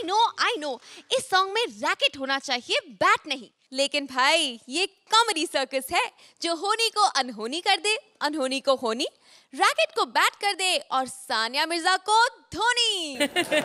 No इस song में racket होना चाहिए, बैट नहीं। लेकिन भाई ये कॉमेडी सर्कस है जो होनी को अनहोनी कर दे, अनहोनी को होनी, रैकेट को बैट कर दे और सानिया मिर्जा को Dhoni.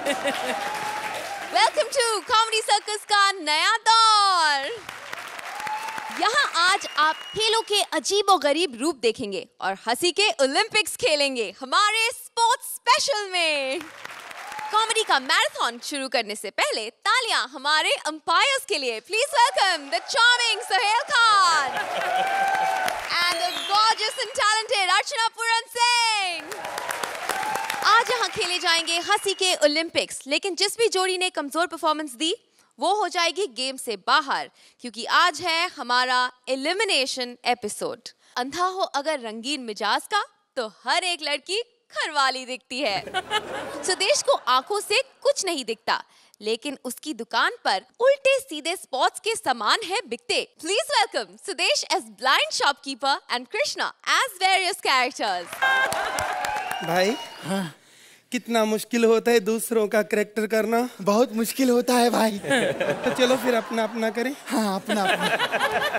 Welcome to comedy circus का नया दौर। यहाँ आज आप खेलों के अजीबोगरीब रूप देखेंगे और हंसी के ओलंपिक्स खेलेंगे हमारे स्पोर्ट्स स्पेशल में। कॉमेडी का मैराथन शुरू करने से पहले तालियां हमारे अंपायर्स के लिए। Please welcome the charming Sohail Khan and the gorgeous and talented Archana Puran Singh. आज यहाँ खेले जाएंगे हंसी के ओलंपिक्स, लेकिन जिस भी जोड़ी ने कमजोर परफॉर्मेंस दी वो हो जाएगी गेम से बाहर, क्योंकि आज है हमारा एलिमिनेशन एपिसोड। अंधा हो अगर रंगीन मिजाज का तो हर एक लड़की घरवाली दिखती है। सुदेश को आंखों से कुछ नहीं दिखता, लेकिन उसकी दुकान पर उल्टे सीधे स्पॉट्स के सामान है बिकते। Please welcome Sudesh as blind shopkeeper and Krishna as various characters. भाई हाँ, कितना मुश्किल होता है दूसरों का कैरेक्टर करना। बहुत मुश्किल होता है भाई। तो चलो फिर अपना अपना करें। हाँ अपना अपना।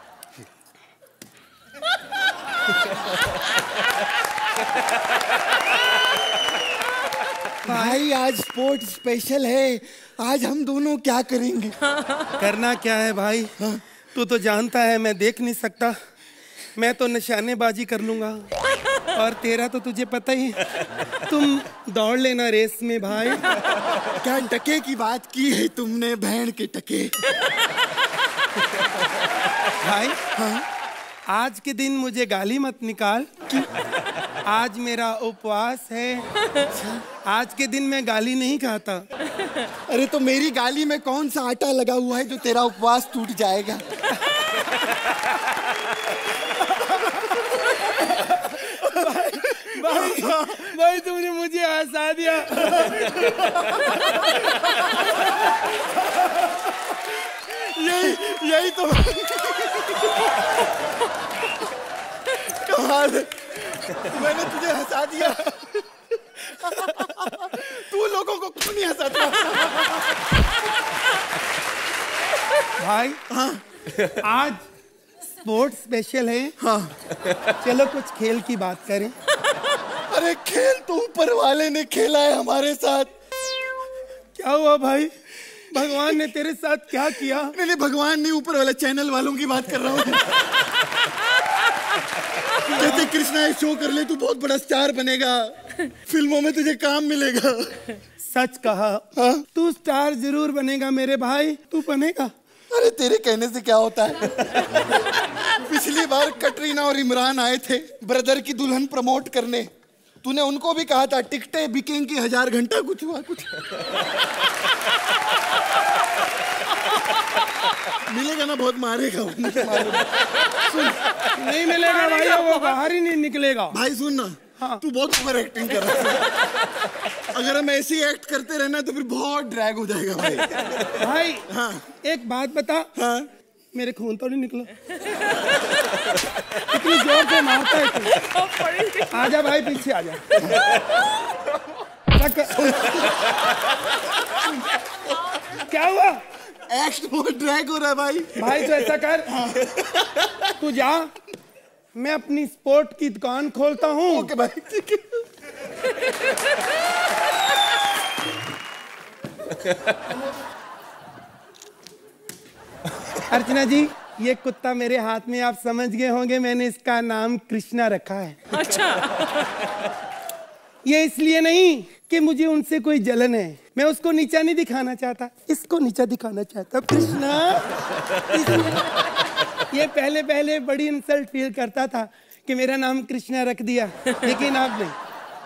भाई आज स्पोर्ट स्पेशल है, आज हम दोनों क्या करेंगे? करना क्या है भाई? हाँ? तू तो जानता है मैं देख नहीं सकता, मैं तो निशानेबाजी कर लूंगा। और तेरा तो तुझे पता ही, तुम दौड़ लेना रेस में भाई। क्या टके की बात की है तुमने, बहन के टके। भाई हाँ? आज के दिन मुझे गाली मत निकाल, आज मेरा उपवास है। आज के दिन मैं गाली नहीं खाता। अरे तो मेरी गाली में कौन सा आटा लगा हुआ है जो तेरा उपवास टूट जाएगा? भाई तुमने मुझे हंसा दिया। यही तो कमाल है, मैंने तुझे हंसा दिया। तू लोगों को क्यों नहीं हंसाता? भाई हाँ? आज स्पोर्ट्स स्पेशल है। हाँ चलो कुछ खेल की बात करें। अरे खेल तो ऊपर वाले ने खेला है हमारे साथ। क्या हुआ भाई? भगवान ने तेरे साथ क्या किया? नहीं भगवान नहीं, ऊपर वाले चैनल वालों की बात कर रहा हूँ। कहते कृष्णा शो कर ले, तू बहुत बड़ा स्टार बनेगा, फिल्मों में तुझे काम मिलेगा। सच कहा। हाँ? तू स्टार जरूर बनेगा मेरे भाई, तू बनेगा। अरे तेरे कहने से क्या होता है? पिछली बार कटरीना और इमरान आए थे ब्रदर की दुल्हन प्रमोट करने, तूने उनको भी कहा था टिकटें बिकेंगी 1000 घंटा, कुछ हुआ कुछ? मिलेगा ना, बहुत मारेगा। सुन, नहीं मिलेगा भाई, वो बाहर ही नहीं निकलेगा। भाई सुन ना, हाँ? तू बहुत ओवर एक्टिंग कर रहा है। अगर हम ऐसे ही एक्ट करते रहना तो फिर बहुत ड्रैग हो जाएगा भाई। भाई हाँ? एक बात बता। हाँ? मेरे खून तो नहीं निकला? इतनी जोर से मारता है तू। आजा भाई पीछे आजा। क्या हुआ? एक्ट बहुत ड्रैग हो रहा है भाई। भाई तो ऐसा कर, हाँ? तू जा, मैं अपनी स्पोर्ट की दुकान खोलता हूँ। ओके भाई ठीक है। अर्चना जी, ये कुत्ता मेरे हाथ में आप समझ गए होंगे, मैंने इसका नाम कृष्णा रखा है। अच्छा। ये इसलिए नहीं कि मुझे उनसे कोई जलन है, मैं उसको नीचा नहीं दिखाना चाहता, इसको नीचा दिखाना चाहता। कृष्णा ये पहले पहले बड़ी इंसल्ट फील करता था कि मेरा नाम कृष्णा रख दिया, लेकिन आप नहीं।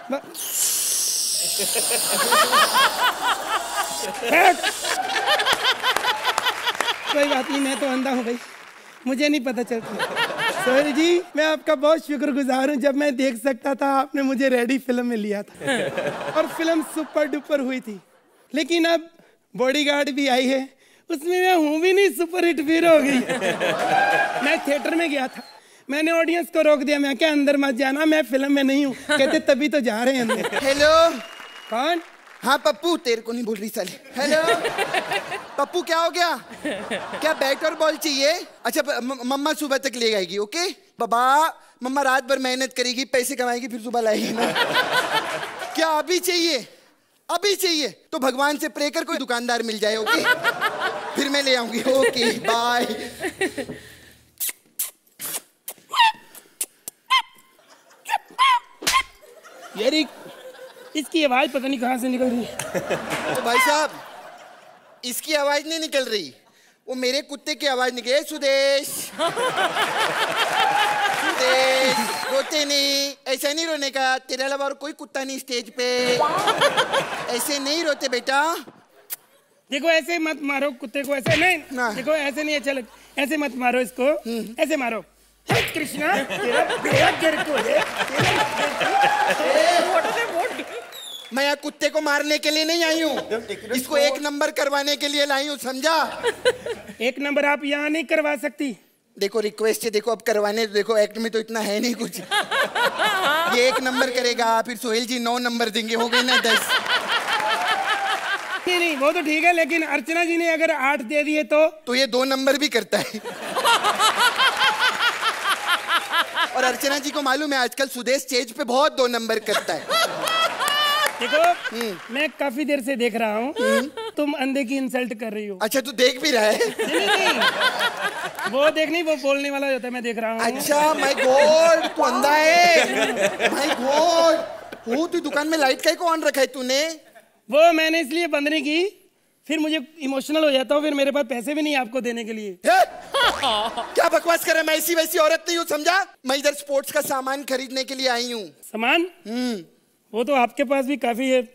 कोई बात नहीं, मैं तो अंधा हूँ भाई, मुझे नहीं पता चलता। सोहेल जी, मैं आपका बहुत शुक्रगुजार हूँ, जब मैं देख सकता था आपने मुझे रेडी फिल्म में लिया था और फिल्म सुपर डुपर हुई थी। लेकिन अब बॉडीगार्ड भी आई है, उसमें मैं हूँ भी नहीं, सुपर हिट फिर हो गई। मैं थिएटर में गया था, मैंने ऑडियंस को रोक दिया, मैं क्या अंदर मत जाना, मैं फिल्म में नहीं हूँ। कहते तभी तो जा रहे हैं अंदर। हेलो कौन? हाँ पप्पू, तेरे को नहीं बोल रही साले। हेलो पप्पू, क्या हो गया? क्या बैट और बॉल चाहिए? अच्छा मम्मा सुबह तक ले आएगी। ओके बाबा, मम्मा रात भर मेहनत करेगी, पैसे कमाएगी, फिर सुबह लाएगी ना। क्या अभी चाहिए? अभी चाहिए तो भगवान से प्रे कर कोई दुकानदार मिल जाए। ओके फिर मैं ले आऊंगी। Okay bye. यार इसकी आवाज पता नहीं कहाँ से निकल रही है। तो भाई साहब, इसकी आवाज नहीं निकल रही, वो मेरे कुत्ते की आवाज निकले। सुदेश सुदेश, रोते नहीं, ऐसा नहीं रोने का। तेरे अलावा और कोई कुत्ता नहीं स्टेज पे, ऐसे नहीं रोते बेटा। देखो ऐसे मत मारो कुत्ते को, ऐसे नहीं ना। देखो ऐसे नहीं अच्छा लगता, ऐसे मत मारो इसको, ऐसे मारो। हे कृष्णा, तेरा बेड़ा गिर को है। मैं यहाँ कुत्ते को मारने के लिए नहीं आई हूँ, इसको 1 नंबर करवाने के लिए लाई हूँ, समझा? 1 नंबर आप यहाँ नहीं करवा सकती। देखो रिक्वेस्ट है, देखो अब करवाने, देखो एक्ट में तो इतना है नहीं कुछ। ये 1 नंबर करेगा, फिर सोहेल जी 9 नंबर देंगे, हो गए ना 10। नहीं वो तो ठीक है, लेकिन अर्चना जी ने अगर 8 दे दिए तो ये 2 नंबर भी करता है। और अर्चना जी को मालूम है आजकल सुदेश स्टेज पे बहुत 2 नंबर करता है। देखो मैं काफी देर से देख रहा हूँ, तुम अंधे की इंसल्ट कर रही हो। अच्छा तू देख भी रहा है? नहीं, वो देख नहीं, वो बोलने वाला होता है, मैं देख रहा हूँ। अच्छा माय गॉड, तू अंधा है? माय गॉड, वो तू दुकान में लाइट काहे को ऑन रखा है तूने? वो मैंने इसलिए बंद नहीं की, फिर मुझे इमोशनल हो जाता हूँ, फिर मेरे पास पैसे भी नहीं आपको देने के लिए। क्या बकवास कर रहा है? मैं ऐसी वैसी औरत नहीं हूँ, समझा? मैं इधर स्पोर्ट्स का सामान खरीदने के लिए आई हूँ। सामान? वो तो आपके पास भी काफी है।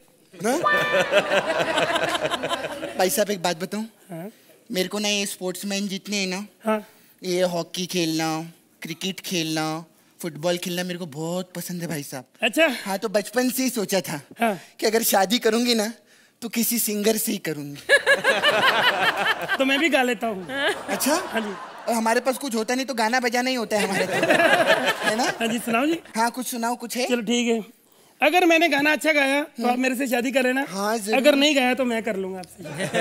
भाई साहब एक बात बताऊं? हाँ? मेरे को ना ये स्पोर्ट्समैन जितने हैं ना, हाँ? ये हॉकी खेलना, क्रिकेट खेलना, फुटबॉल खेलना मेरे को बहुत पसंद है भाई साहब। अच्छा। हाँ तो बचपन से ही सोचा था हाँ? कि अगर शादी करूंगी ना तो किसी सिंगर से ही करूंगी। तो मैं भी गा लेता हूँ। अच्छा? हाँ जी। और हमारे पास कुछ होता नहीं तो गाना बजाना ही होता है हमारे तो, है ना? हाँ जी, सुनाओ जी। हाँ कुछ सुनाओ, कुछ है? चलो ठीक है, अगर मैंने गाना अच्छा गाया तो आप मेरे से शादी कर लेना। हाँ, अगर नहीं गाया तो मैं कर लूंगा आपसे।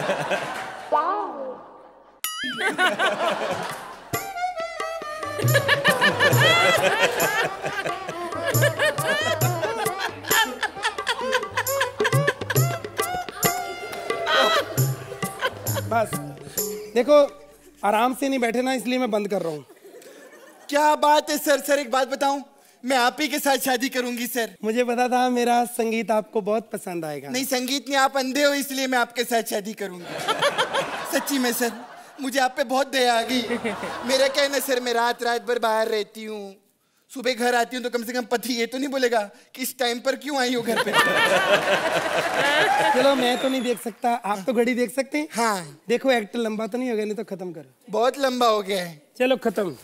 बस देखो, आराम से नहीं बैठे ना, इसलिए मैं बंद कर रहा हूँ। क्या बात है सर? सर एक बात बताऊं, मैं आप ही के साथ शादी करूंगी सर। मुझे पता था मेरा संगीत आपको बहुत पसंद आएगा। नहीं संगीत नहीं, आप अंधे हो इसलिए मैं आपके साथ शादी करूंगी। सच्ची में सर, मुझे आप पे बहुत दया आ गई। मेरा क्या है ना सर, मैं रात भर बाहर रहती हूँ, सुबह घर आती हूँ तो कम से कम पति ये तो नहीं बोलेगा कि इस टाइम पर क्यों आई हो घर पे। चलो मैं तो नहीं देख सकता, आप तो घड़ी देख सकते हैं। हाँ देखो एक्ट लंबा तो नहीं हो गया, नहीं तो खत्म करो। बहुत लंबा हो गया है। चलो खत्म।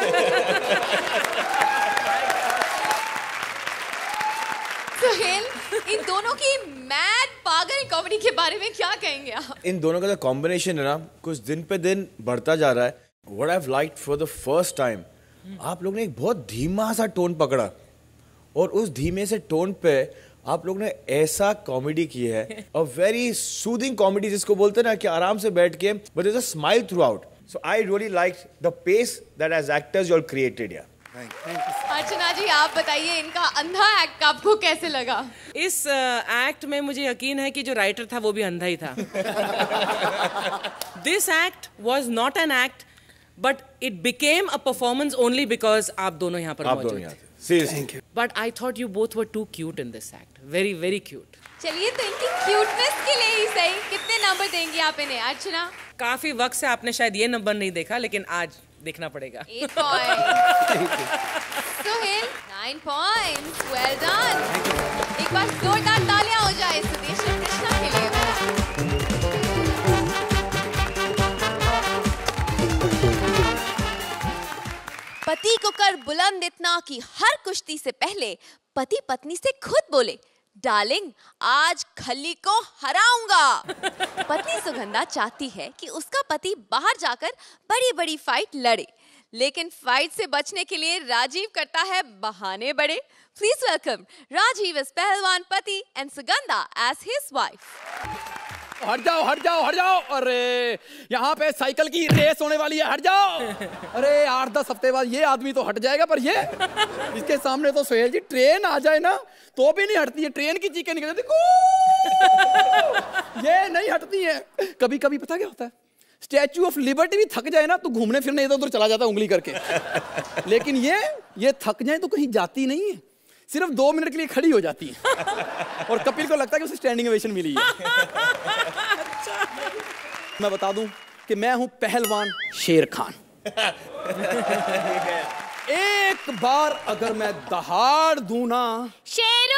सोहेल, इन दोनों की मैड पागल कॉमेडी के बारे में क्या कहेंगे आप? इन दोनों का जो कॉम्बिनेशन है ना, कुछ दिन पे दिन बढ़ता जा रहा है। What I have liked for the first time, आप लोग ने एक बहुत धीमा सा टोन पकड़ा और उस धीमे से टोन पे आप लोग ने ऐसा कॉमेडी की है, अ वेरी सूदिंग कॉमेडी जिसको बोलते हैं ना कि आराम से बैठ के but there is a smile throughout. So I really like the pace that as actors you all created. Yeah Archana जी आप बताइए, इनका अंधा एक्ट आपको कैसे लगा? इस एक्ट में मुझे यकीन है कि जो राइटर था वो भी अंधा ही था। This act was not an act but it became a performance only because आप दोनों यहाँ पर मौजूद थे। Seriously. But I thought you both were too cute in this act, very very cute. चलिए तो इनकी क्यूटनेस के लिए ही सही, कितने नंबर देंगी आप इन्हें अर्चना? काफी वक्त से आपने शायद ये नंबर नहीं देखा, लेकिन आज देखना पड़ेगा। 8 point. Sohail 9 points, well done. एक बार जोरदार तालियां हो जाए सुदेश और कृष्णा के लिए। पति को कर बुलंद इतना कि हर कुश्ती से पहले पति पत्नी से खुद बोले, डार्लिंग आज खली को हराऊंगा। पत्नी सुगंधा चाहती है कि उसका पति बाहर जाकर बड़ी बड़ी फाइट लड़े, लेकिन फाइट से बचने के लिए राजीव करता है बहाने बड़े। प्लीज वेलकम राजीव as पहलवान पति and Sugandha as his wife. हट जाओ हट जाओ हट जाओ। अरे यहाँ पे साइकिल की रेस होने वाली है, हट जाओ। अरे 8-10 हफ्ते बाद ये आदमी तो हट जाएगा, पर ये इसके सामने तो सोहेल जी ट्रेन आ जाए ना तो भी नहीं हटती है। ट्रेन की चीखें निकल जाती, ये नहीं हटती है। कभी कभी पता क्या होता है, स्टैच्यू ऑफ लिबर्टी भी थक जाए ना तो घूमने फिरने इधर उधर चला जाता है उंगली करके, लेकिन ये थक जाए तो कहीं जाती नहीं है, सिर्फ 2 मिनट के लिए खड़ी हो जाती है। और कपिल को लगता है कि उसे स्टैंडिंग ओवेशन मिली है। मैं बता दूं कि मैं हूं पहलवान शेर खान। एक बार अगर मैं दहाड़ दूं ना शेरू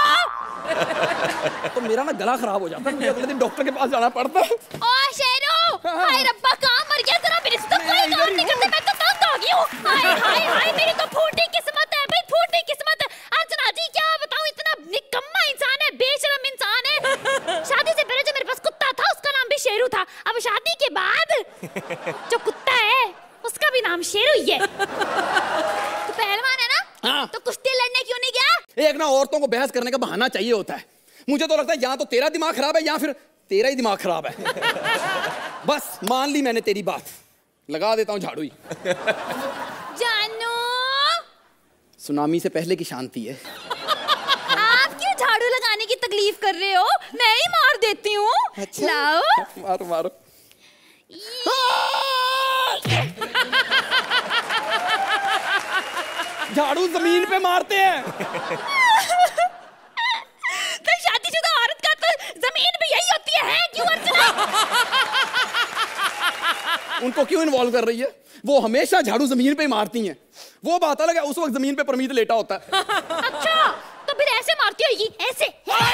तो मेरा ना गला खराब हो जाता है, मुझे अगले दिन डॉक्टर के पास जाना पड़ता है। ओ शेरू, हाय रब्बा कहाँ मर गया तेरा, मेरे से तो कोई काम नहीं करते, मैं तो तंग आ गई हूँ। हाय हाय हाय मेरी तो फूटी किस्मत है भाई, फूटी किस्मत है। अर्चना जी क्या बताऊँ, इतना निकम्मा इंसान है, बेशरम इंसान है। शादी से पहले जो मेरे पास कुत्ता था उसका नाम भी शेरू था, अब शादी के बाद जो कुत्ता है उसका भी नाम शेरू ही है। तो पहलवान है ना, हाँ। तो कुश्ती लड़ने क्यों नहीं गया? एक ना औरतों को बहस करने का बहाना चाहिए होता है। मुझे तो लगता है या तो तेरा दिमाग खराब है या फिर तेरा ही दिमाग खराब है। बस मान ली मैंने तेरी बात, लगा देता हूँ झाड़ू ही। जानू सुनामी से पहले की शांति है। आप क्यों झाड़ू लगाने की तकलीफ कर रहे हो, मैं ही मार देती हूँ। अच्छा? लाओ मारो मारो। झाड़ू जमीन पे मारते हैं। तो शादीशुदा औरत का तो जमीन भी यही होती है क्यों अर्चना? उनको क्यों इन्वॉल्व कर रही है? वो हमेशा झाड़ू जमीन पे ही मारती हैं। वो बात अलग है, उस वक्त जमीन पे परमीत लेटा होता है। अच्छा तो फिर ऐसे मारती होगी, ऐसे।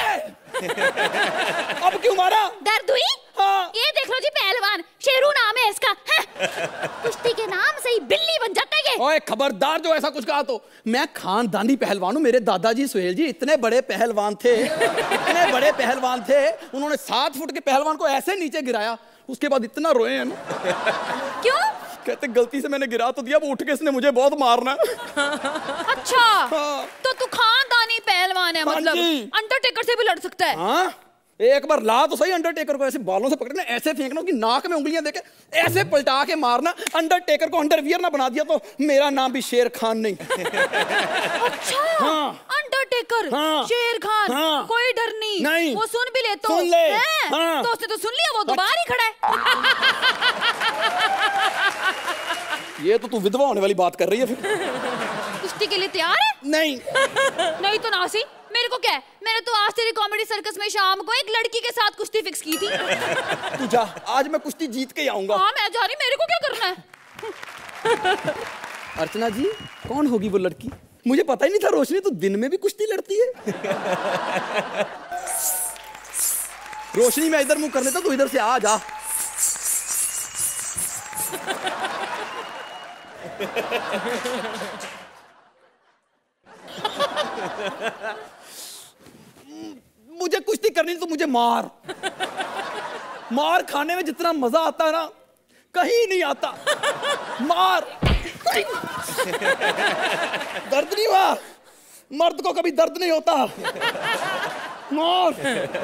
अब क्यों मारा? दर्द हुई? हाँ। ये देख लो जी, पहलवान शेरू नाम है इसका। कुश्ती के नाम से ही बिल्ली बन जाता है। ओए खबरदार जो ऐसा कुछ कहा तो। मैं खानदानी पहलवान हूँ। मेरे दादाजी सुहेल जी इतने बड़े पहलवान थे, इतने बड़े पहलवान थे, उन्होंने 7 फुट के पहलवान को ऐसे नीचे गिराया, उसके बाद इतना रोए हैं ना। क्यों? कहते गलती से मैंने गिरा तो दिया, वो उठ के इसने मुझे बहुत मारना। अच्छा हाँ। तो तू खानदानी पहलवान है, हाँ मतलब जी। अंडरटेकर से भी लड़ सकता है। हाँ एक बार ला तो सही अंडरटेकर को, ऐसे बालों से पकड़ना, ऐसे फेंकना, उसकी नाक में उंगलियां देके ऐसे पलटा के मारना। अंडरटेकर को अंडरवियर ना बना दिया तो मेरा नाम भी शेर खान नहीं। अच्छा हाँ। अंडरटेकर, हाँ। शेर खान, हाँ। कोई डर नहीं। नहीं। वो सुन भी ले तो सुन ले। हैं? हाँ। तो उसने तो सुन लिया, वो तो बाहर ही खड़ा है। ये तो तू विधवा होने वाली बात कर रही है फिर। कुश्ती के लिए तैयार है? नहीं नहीं तो नासी, मेरे को क्या है, मैंने तो आज तेरी कॉमेडी सर्कस में शाम को एक लड़की के साथ कुश्ती फिक्स की थी। तू जा, आज मैं कुश्ती जीत के ही आऊंगा। हाँ मैं जा रही, मेरे को क्या करना है? अर्चना जी कौन होगी वो लड़की? मुझे पता ही नहीं था रोशनी तो दिन में भी कुश्ती लड़ती है। रोशनी मैं इधर मुंह कर लेता, तू इधर से आ जा। मुझे कुश्ती करनी तो मुझे मार। मार खाने में जितना मजा आता है ना कहीं नहीं आता। मार। दर्द नहीं हुआ? मर्द को कभी दर्द नहीं होता। मार।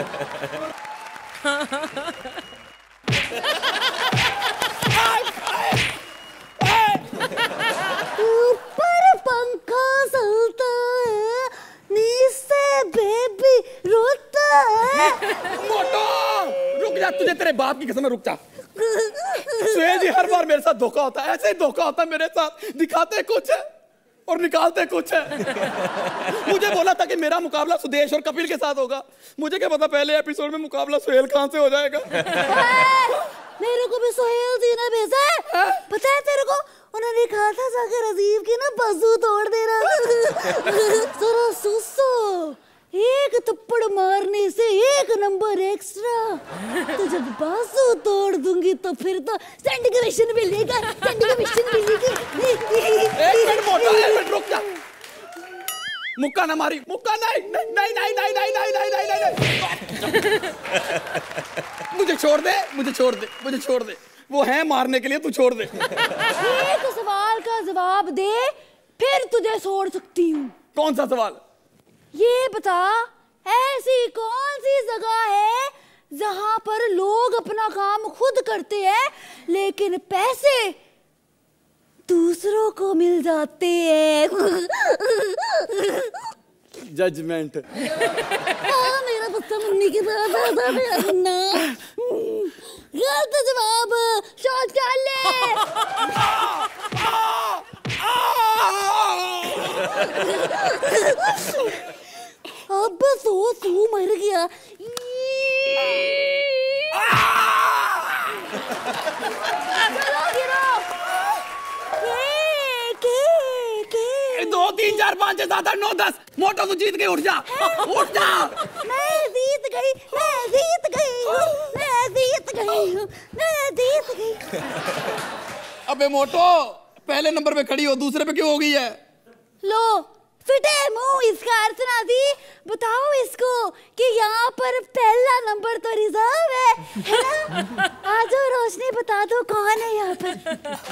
ऊपर पंखा चलता है, नीचे बेबी रोता है। मोटो रुक जा, तुझे तेरे बाप की कसम, रुक जा। सुहेल जी हर बार मेरे साथ धोखा होता है, ऐसे ही धोखा होता है मेरे साथ। दिखाते कुछ है और निकालते कुछ है। मुझे बोला था कि मेरा मुकाबला सुदेश और कपिल के साथ होगा, मुझे क्या पता पहले एपिसोड में मुकाबला सुहेल खान से हो जाएगा। मेरे को भी सोहेल जी ने भेजा है, पता है तेरे को? उन्होंने कहा था जाकर राजीव की ना बाजू तोड़ देना। जरा सुसो, एक थप्पड़ मारने से 1 नंबर एक्स्ट्रा। तो जब बाजू तोड़ दूंगी तो फिर तो स्टैंडिंग ओवेशन मिलेगा, स्टैंडिंग ओवेशन मिलेगी। एक मिनट मोटो, एक मिनट रुक जा। मुक्का ना मारी, मुक्का नहीं नहीं नहीं नहीं नहीं नहीं नहीं नहीं नहीं। मुझे छोड़ दे, मुझे छोड़ दे, मुझे छोड़ दे। वो है मारने के लिए, तू छोड़ दे। एक सवाल का जवाब दे, फिर तुझे छोड़ सकती हूँ। कौन सा सवाल? ये बता, ऐसी कौन सी जगह है जहां पर लोग अपना काम खुद करते हैं लेकिन पैसे दूसरों को मिल जाते हैं? जजमेंट। हाँ, मेरा बच्चा मम्मी के साथ आता है ना। गलत जवाब, शौचालय। अब सोच, तू मर गया। चलो गिरो। 2 3 4 5 6 7 8 9 10। मोटो तू जीत गई, उठ जा, उठ जा। मैं जीत गई, मैं जीत गई, मैं जीत गई, मैं जीत गई। अबे मोटो, पहले नंबर पे खड़ी हो, दूसरे पे क्यों हो गई है? लो, फिटे मुंह, इसका अर्थ ना दी। बताओ इसको कि यहाँ पर पहला नंबर तो रिजर्व है ना? आ जाओ रोशनी, बता दो कौन है यहाँ पर।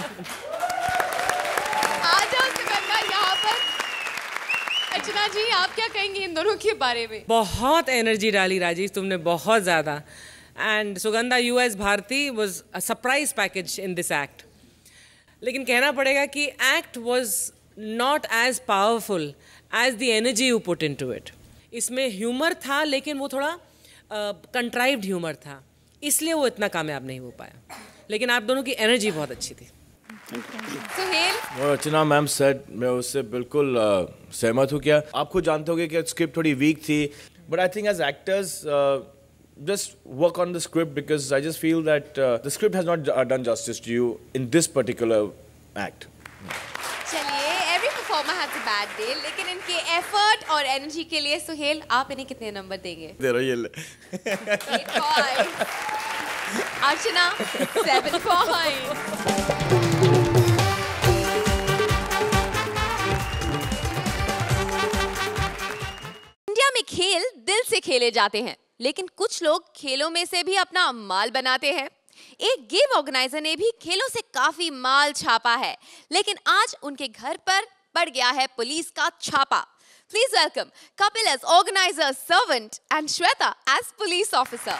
आ जाओ सुगंधा यहाँ पर। अर्चना जी, आप क्या कहेंगे इन दोनों के बारे में? बहुत एनर्जी डाली राजेश तुमने, बहुत ज्यादा। And Sugandha, you as Bharti was a surprise package in this act. लेकिन कहना पड़ेगा कि act was not as powerful as the energy you put into it. इसमें ह्यूमर था, लेकिन वो थोड़ा कंट्राइव्ड ह्यूमर था, इसलिए वो इतना कामयाब नहीं हो पाया। लेकिन आप दोनों की एनर्जी बहुत अच्छी थी। सुहेल? और अर्चना मैम सेड, मैं उससे बिल्कुल सहमत हूँ। क्या आप खुद जानते होंगे कि स्क्रिप्ट थोड़ी वीक थी, but I think as actors just work on the script, because I just feel that the script has not done justice to you in this particular act. चलिए, every performer has a bad day, लेकिन इनके effort और energy के लिए सुहेल, आप इन्हें कितने number देंगे? 8 points. अर्चना 7 points. इंडिया में खेल दिल से खेले जाते हैं, लेकिन कुछ लोग खेलों में से भी अपना माल बनाते हैं। एक गेम ऑर्गेनाइजर ने भी खेलों से काफी माल छापा है, लेकिन आज उनके घर पर पड़ गया है पुलिस का छापा। Please welcome Kapil as organiser servant and Shweta as police officer.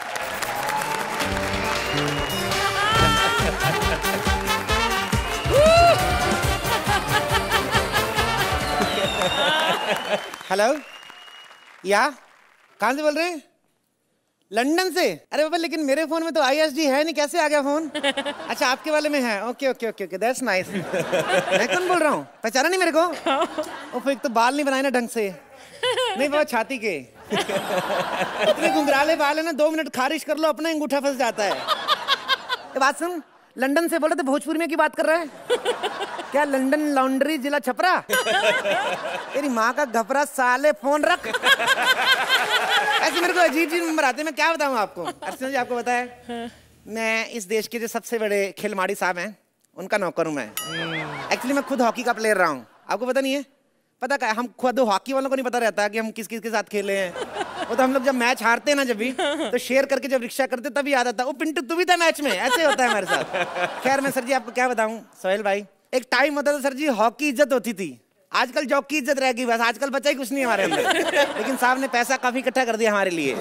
Hello, या कहाँ से बोल रहे हैं? लंदन से? अरे बाबा, लेकिन मेरे फोन में तो ISD है नहीं, कैसे आ गया फोन? अच्छा, आपके वाले में है। Okay okay okay okay, that's nice. मैं कौन बोल रहा हूँ, पहचाना नहीं मेरे को? ओह, एक तो बाल नहीं बनाए ना ढंग से। नहीं बाबा, छाती के इतने घुंघराले बाल है ना, 2 मिनट खारिश कर लो, अपना अंगूठा फंस जाता है। ये बात सुन, लंदन से बोले तो भोजपुरी में की बात कर रहा है क्या? लंदन लॉन्ड्री, जिला छपरा। तेरी माँ का घपरा साले, फोन रख। ऐसे मेरे को अजीब अजीब नंबर आते हैं, मैं क्या बताऊँ आपको। अर्चना जी, आपको पता है मैं इस देश के जो सबसे बड़े खिलवाड़ी साहब हैं उनका नौकर हूँ मैं। एक्चुअली मैं खुद हॉकी का प्लेयर रहा हूँ, आपको पता नहीं है? पता क्या, हम खुद हॉकी वालों को नहीं पता रहता कि हम किस किस के साथ खेले हैं। वो तो हम लोग जब मैच हारते हैं ना, जब भी तो शेयर करके जब रिक्शा करते तभी याद आता, वो पिंटू तू भी था मैच में, ऐसे होता है हमारे साथ। खैर, मैं सर जी आपको क्या बताऊं सोहेल भाई, एक टाइम होता था सर जी, हॉकी इज्जत होती थी, आजकल जॉब की इज्जत रह गई बस। आजकल बचा ही कुछ नहीं हमारे अंदर। लेकिन साहब ने पैसा काफी इकट्ठा कर दिया हमारे लिए।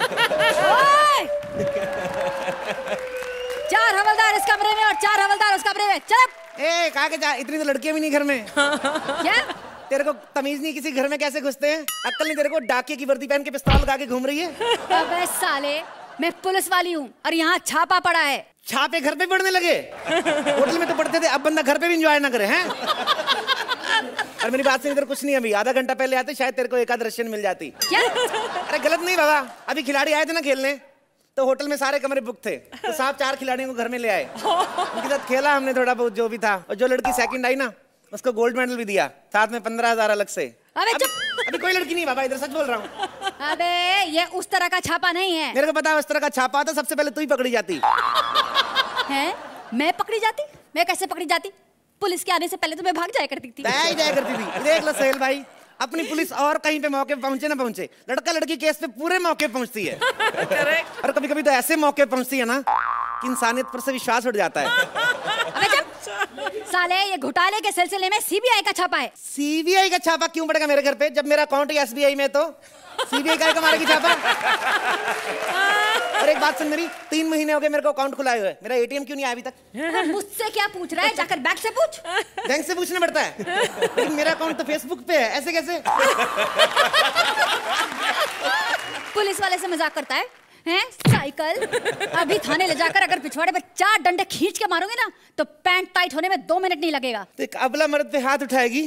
4 हवलदार इस कमरे में और 4 हवलदार उस कमरे में। चल। ए, कहा के जा, इतनी तो लड़कियां भी नहीं घर में। क्या? तेरे को तमीज नहीं किसी घर में कैसे घुसते हैं? अक्ल नहीं तेरे को? डाकिए की वर्दी पहन के पिस्तौल लगा के घूम रही है। अबे साले, मैं पुलिस वाली हूँ और यहाँ छापा पड़ा है। छापे घर पे पड़ने लगे? होटल में तो पड़ते थे, अब बंदा घर पे भी एंजॉय ना करे हैं? और मेरी बात से इधर कुछ नहीं, अभी आधा घंटा पहले आते शायद तेरे को एक आध रशियन मिल जाती। क्या? अरे गलत नहीं बाबा, अभी खिलाड़ी आए थे ना खेलने, तो होटल में सारे कमरे बुक थे, तो साहब 4 खिलाड़ियों को घर में ले आए, उनके साथ खेला हमने थोड़ा बहुत जो भी था, और जो लड़की सेकंड आई ना उसको गोल्ड मेडल भी दिया, साथ में 15,000 अलग से। अभी कोई लड़की नहीं बाबा, इधर सच बोल रहा हूँ। अबे ये उस तरह का छापा नहीं है। मेरे को पता है उस तरह का छापा आता, सबसे पहले तू ही पकड़ी जाती है। मैं पकड़ी जाती? मैं कैसे पकड़ी जाती? पुलिस के आने से पहले तो मैं भाग जाया करती थी। जाया करती थी। देख लो सोहेल भाई, अपनी पुलिस और कहीं पे मौके पे पहुंचे ना पहुंचे, लड़का लड़की केस पे पूरे मौके पहुंचती है। और कभी कभी तो ऐसे मौके पहुंचती है ना कि इंसानियत पर से विश्वास उठ जाता है। साले ये घोटाले के सिलसिले में सीबीआई का छापा है। सीबीआई का छापा क्यों पड़ेगा मेरे घर पे जब मेरा अकाउंट ही एसबीआई में? तो सीबीआई का मारेगी छापा? और एक बात सुन मेरी, 3 महीने हो गए मेरे को अकाउंट खुलाए हुए, मेरा एटीएम क्यों नहीं आया अभी तक? मुझसे क्या पूछ रहा है? जाकर बैंक से पूछ। बैंक से पूछना पड़ता है, लेकिन मेरा अकाउंट तो फेसबुक पे है, ऐसे कैसे? पुलिस वाले से मजाक करता है हैं? साइकिल अभी थाने ले जाकर अगर पिछवाड़े पे 4 डंडे खींच के मारोगे ना तो पैंट टाइट होने में 2 मिनट नहीं लगेगा। तो एक अबला मर्द पे हाथ उठाएगी,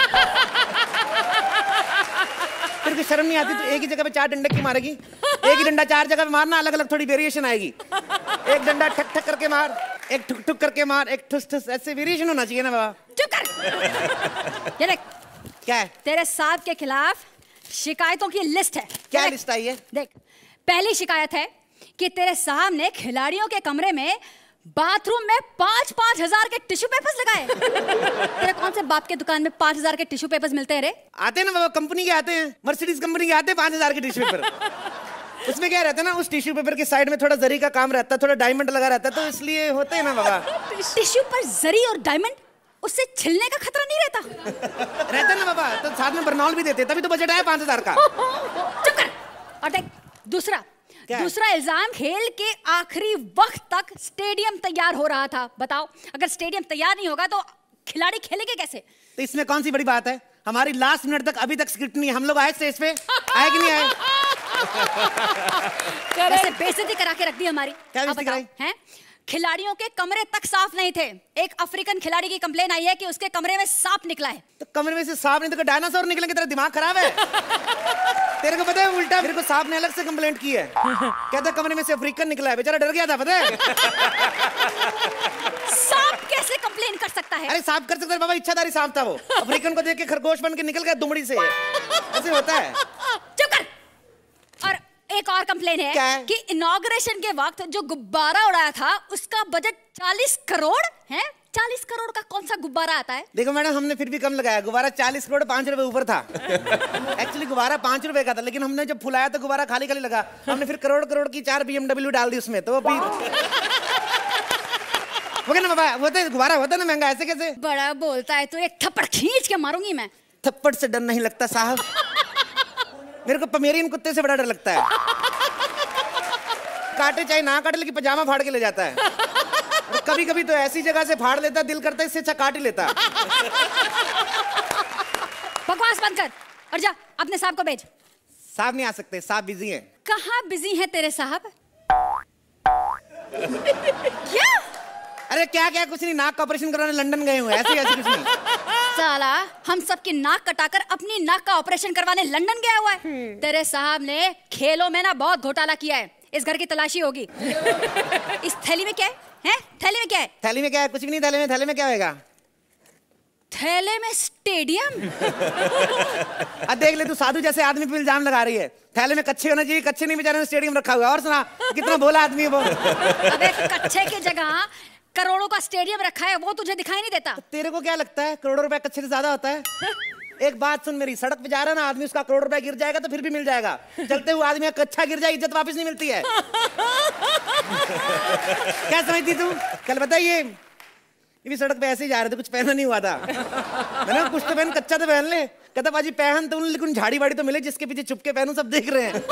तेरे को शर्म नहीं आती? तो एक ही जगह पे 4 डंडे क्यों मारेगी? एक ही डंडा 4 जगह पे मारना, अलग अलग थोड़ी वेरिएशन आएगी। एक डंडा ठक ठक करके मार, एक ठुक ठुक करके मार, एक ठुस ठुस, ऐसे वेरिएशन होना चाहिए ना बाबा। चुप कर। ये देख, क्या है? तेरे साहब के खिलाफ शिकायतों की लिस्ट है। क्या लिस्ट आई है? देख, पहली शिकायत है कि तेरे साहब ने खिलाड़ियों के कमरे में बाथरूम में 5-5 हजार के टिश्यू पेपर्स लगाए। तेरे कौन से बाप के दुकान में 5 हजार के टिश्यू पेपर्स मिलते हैं रे? आते हैं ना बाबा, कंपनी के आते हैं, मर्सिडीज कंपनी के आते हैं 5 हजार के टिश्यू पेपर। उसमें क्या रहता है ना, उस टिश्यू पेपर के साइड में थोड़ा जरी का काम रहता है, थोड़ा डायमंड लगा रहता है, तो इसलिए होते हैं ना बाबा। टिश्यू पर जरी और डायमंड, उससे छिलने का खतरा नहीं रहता? रहता है ना बाबा, तो साथ में बर्नॉल भी देते, तभी तो बजट आया 5 हजार का। चुप कर। और देख, दूसरा इल्जाम, खेल के आखिरी वक्त तक स्टेडियम तैयार हो रहा था। बताओ, अगर स्टेडियम तैयार नहीं होगा तो खिलाड़ी खेलेंगे कैसे? तो इसमें कौन सी बड़ी बात है? हमारी लास्ट मिनट तक अभी तक स्क्रिप्ट नहीं है, हम लोग आए स्टेज पे, आए कि नहीं आए? वैसे बेइज्जती करा के रख दी हमारी। क्या बेइज्जती कराई? हैं? खिलाड़ियों के कमरे तक साफ नहीं थे। एक अफ्रीकन खिलाड़ी की कंप्लेन आई है कि उसके कमरे में सांप निकला है। तो कमरे में से सांप नहीं तो डायनासोर निकलेंगे? तेरा दिमाग खराब है? तेरे को पता है उल्टा मेरे को सांप ने अलग से कंप्लेंट की है, कहता कमरे में से अफ्रीकन निकला है, बेचारा डर गया था, पता है? सांप कैसे कंप्लेन कर सकता है? अरे सांप कर सकता है बाबा, इच्छाधारी सांप था वो, अफ्रीकन को देख के खरगोश बन के निकल गया दुमड़ी से, ऐसे होता है। चुप कर। और एक और कंप्लेन है कि इनॉग्रेशन के वक्त जो गुब्बारा उड़ाया था उसका बजट 40 करोड़ है। 40 करोड़ का कौन सा गुब्बारा आता है? देखो मैडम, हमने फिर भी कम लगाया, गुब्बारा 40 करोड़ 5 रुपए ऊपर था। एक्चुअली गुब्बारा 5 रुपए का था, लेकिन हमने जब फुलाया तो गुब्बारा खाली खाली लगा, हमने फिर करोड़ की 4 BMW डाल दी उसमें, तो अभी ना बाबा, होता है गुब्बारा, होता है ना महंगा, ऐसे कैसे? बड़ा बोलता है तो एक थप्पड़ खींच के मारूंगी मैं। थप्पड़ से डर नहीं लगता साहब, मेरे को पमेरियन कुत्ते से बड़ा डर लगता है। काटे चाहे ना काटे, लेकिन पजामा फाड़ के ले जाता है। कभी कभी तो ऐसी जगह से फाड़ लेता, दिल करता है इससे अच्छा काट ही लेता। बकवास बंद कर और जा अपने साहब को भेज। साहब नहीं आ सकते, साहब बिजी हैं। कहाँ बिजी हैं तेरे साहब? क्या? अरे क्या क्या, कुछ नहीं, नाक का ऑपरेशन करवाने लंदन गए हुए, ऐसे कुछ नहीं। साला हम सबकी नाक कटाकर अपनी नाक का ऑपरेशन करवाने लंदन गया हुआ है। तेरे साहब ने खेलों में ना बहुत घोटाला किया है, इस घर की तलाशी होगी। इस थैली में क्या है? थैली में क्या है? थैली में क्या है? कुछ भी नहीं थैली में। थैली में क्या होगा? थैले में स्टेडियम। अब देख ले, तू साधु जैसे आदमी पे इल्जाम लगा रही है। थैले में कच्चे होना चाहिए, कच्चे नहीं, बेचारे ने स्टेडियम रखा हुआ है। और सुना, कितना भोला आदमी है वो। अबे कच्चे की जगह करोड़ों का स्टेडियम रखा है, वो तुझे दिखाई नहीं देता? तो तेरे को क्या लगता है करोड़ों रुपए कच्चे से ज्यादा होता है? एक बात सुन मेरी, सड़क पे जा रहा है ना आदमी, उसका करोड़ रुपए गिर जाएगा तो फिर भी मिल जाएगा, चलते हुए आदमी का कच्चा गिर जाए इज्जत वापस नहीं मिलती है। क्या समझती तू? कल बताइए, ये भी सड़क पे ऐसे ही जा रहे थे, कुछ पहना नहीं हुआ था, मैंने कुछ तो पहन, कच्चा तो पहन ले। कहता बाजी पहन तो, लेकिन झाड़ी वाड़ी तो मिले जिसके पीछे छुप के पहनूं, सब देख रहे हैं।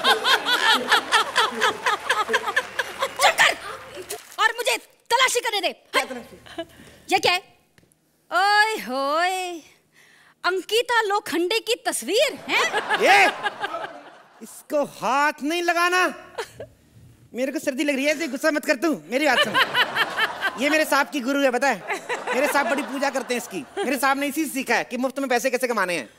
और मुझे तलाशी करने दे। ये क्या है? ओए होए, अंकिता लोखंडे की तस्वीर है। ये इसको हाथ नहीं लगाना, मेरे को सर्दी लग रही है, ऐसे गुस्सा मत कर तू, मेरी बात सुन। ये मेरे साहब की गुरु है, पता है, मेरे साहब बड़ी पूजा करते हैं इसकी। मेरे साहब ने इसी से सीखा है कि मुफ्त में पैसे कैसे कमाने हैं।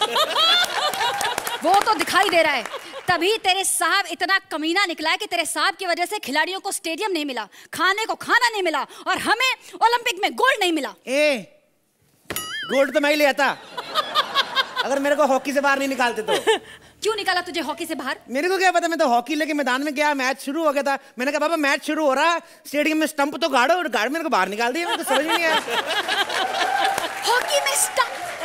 वो तो दिखाई दे रहा है, तभी तेरे साहब इतना कमीना निकला है कि तेरे साहब की वजह से खिलाड़ियों को स्टेडियम नहीं मिला, खाने को खाना नहीं मिला, और हमें ओलंपिक में गोल्ड नहीं मिला। गोल्ड तो मैं ही ले आता अगर मेरे को हॉकी से बाहर नहीं निकालते तो। क्यों निकाला तुझे हॉकी से बाहर? मेरे को क्या पता, मैं तो हॉकी लेके मैदान में गया, मैच शुरू हो गया था, मैंने कहा बाबा मैच शुरू हो रहा, स्टेडियम में स्टंप तो गाड़ो, और गाड़ मेरे को बाहर निकाल दिया, मेरे को समझ नहीं आया। हॉकी में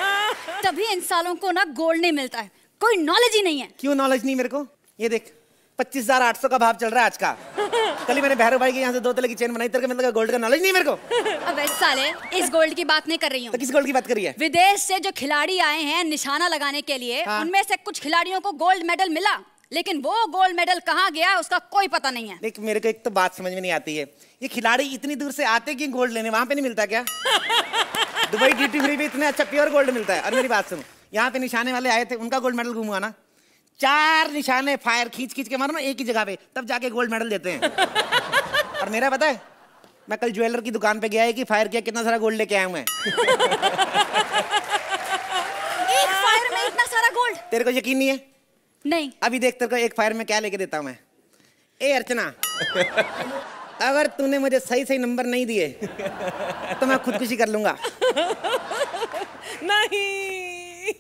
स्टंप, तभी इन सालों को ना गोल्ड नहीं मिलता है, कोई नॉलेज ही नहीं है। क्यों नॉलेज नहीं मेरे को? ये देख, 25,800 का भाव चल रहा है आज का। कल ही मैंने भैरव भाई के यहाँ से 2 तले की चेन बनाई, तेरे को मतलब गोल्ड का नॉलेज नहीं मेरे को। अबे साले, इस गोल्ड की बात नहीं कर रही हूँ। तो किस गोल्ड की बात कर रही है? विदेश से जो खिलाड़ी आए हैं निशाना लगाने के लिए, हाँ। उनमें से कुछ खिलाड़ियों को गोल्ड मेडल मिला, लेकिन वो गोल्ड मेडल कहाँ गया उसका कोई पता नहीं है। देख, मेरे को एक तो बात समझ में नहीं आती है, ये खिलाड़ी इतनी दूर से आते कि गोल्ड लेने, वहां पे नहीं मिलता क्या? दुबई ड्यूटी फ्री पे इतना अच्छा प्योर गोल्ड मिलता है। और मेरी बात सुनो, यहाँ पे निशाने वाले आए थे, उनका गोल्ड मेडल घूमूंगा ना, 4 निशाने फायर खींच खींच के मारो ना एक ही जगह पे, तब जाके गोल्ड मेडल देते हैं। और मेरा पता है, मैं कल ज्वेलर की दुकान पे गया है कि फायर किया, कितना सारा गोल्ड लेके आया हूं मैं। एक फायर में इतना सारा गोल्ड? तेरे को यकीन नहीं है? नहीं। अभी देख, तेरे को एक फायर में क्या लेके देता हूं मैं। ए अर्चना, अगर तूने मुझे सही सही नंबर नहीं दिए तो मैं खुदकुशी कर लूंगा। नहीं।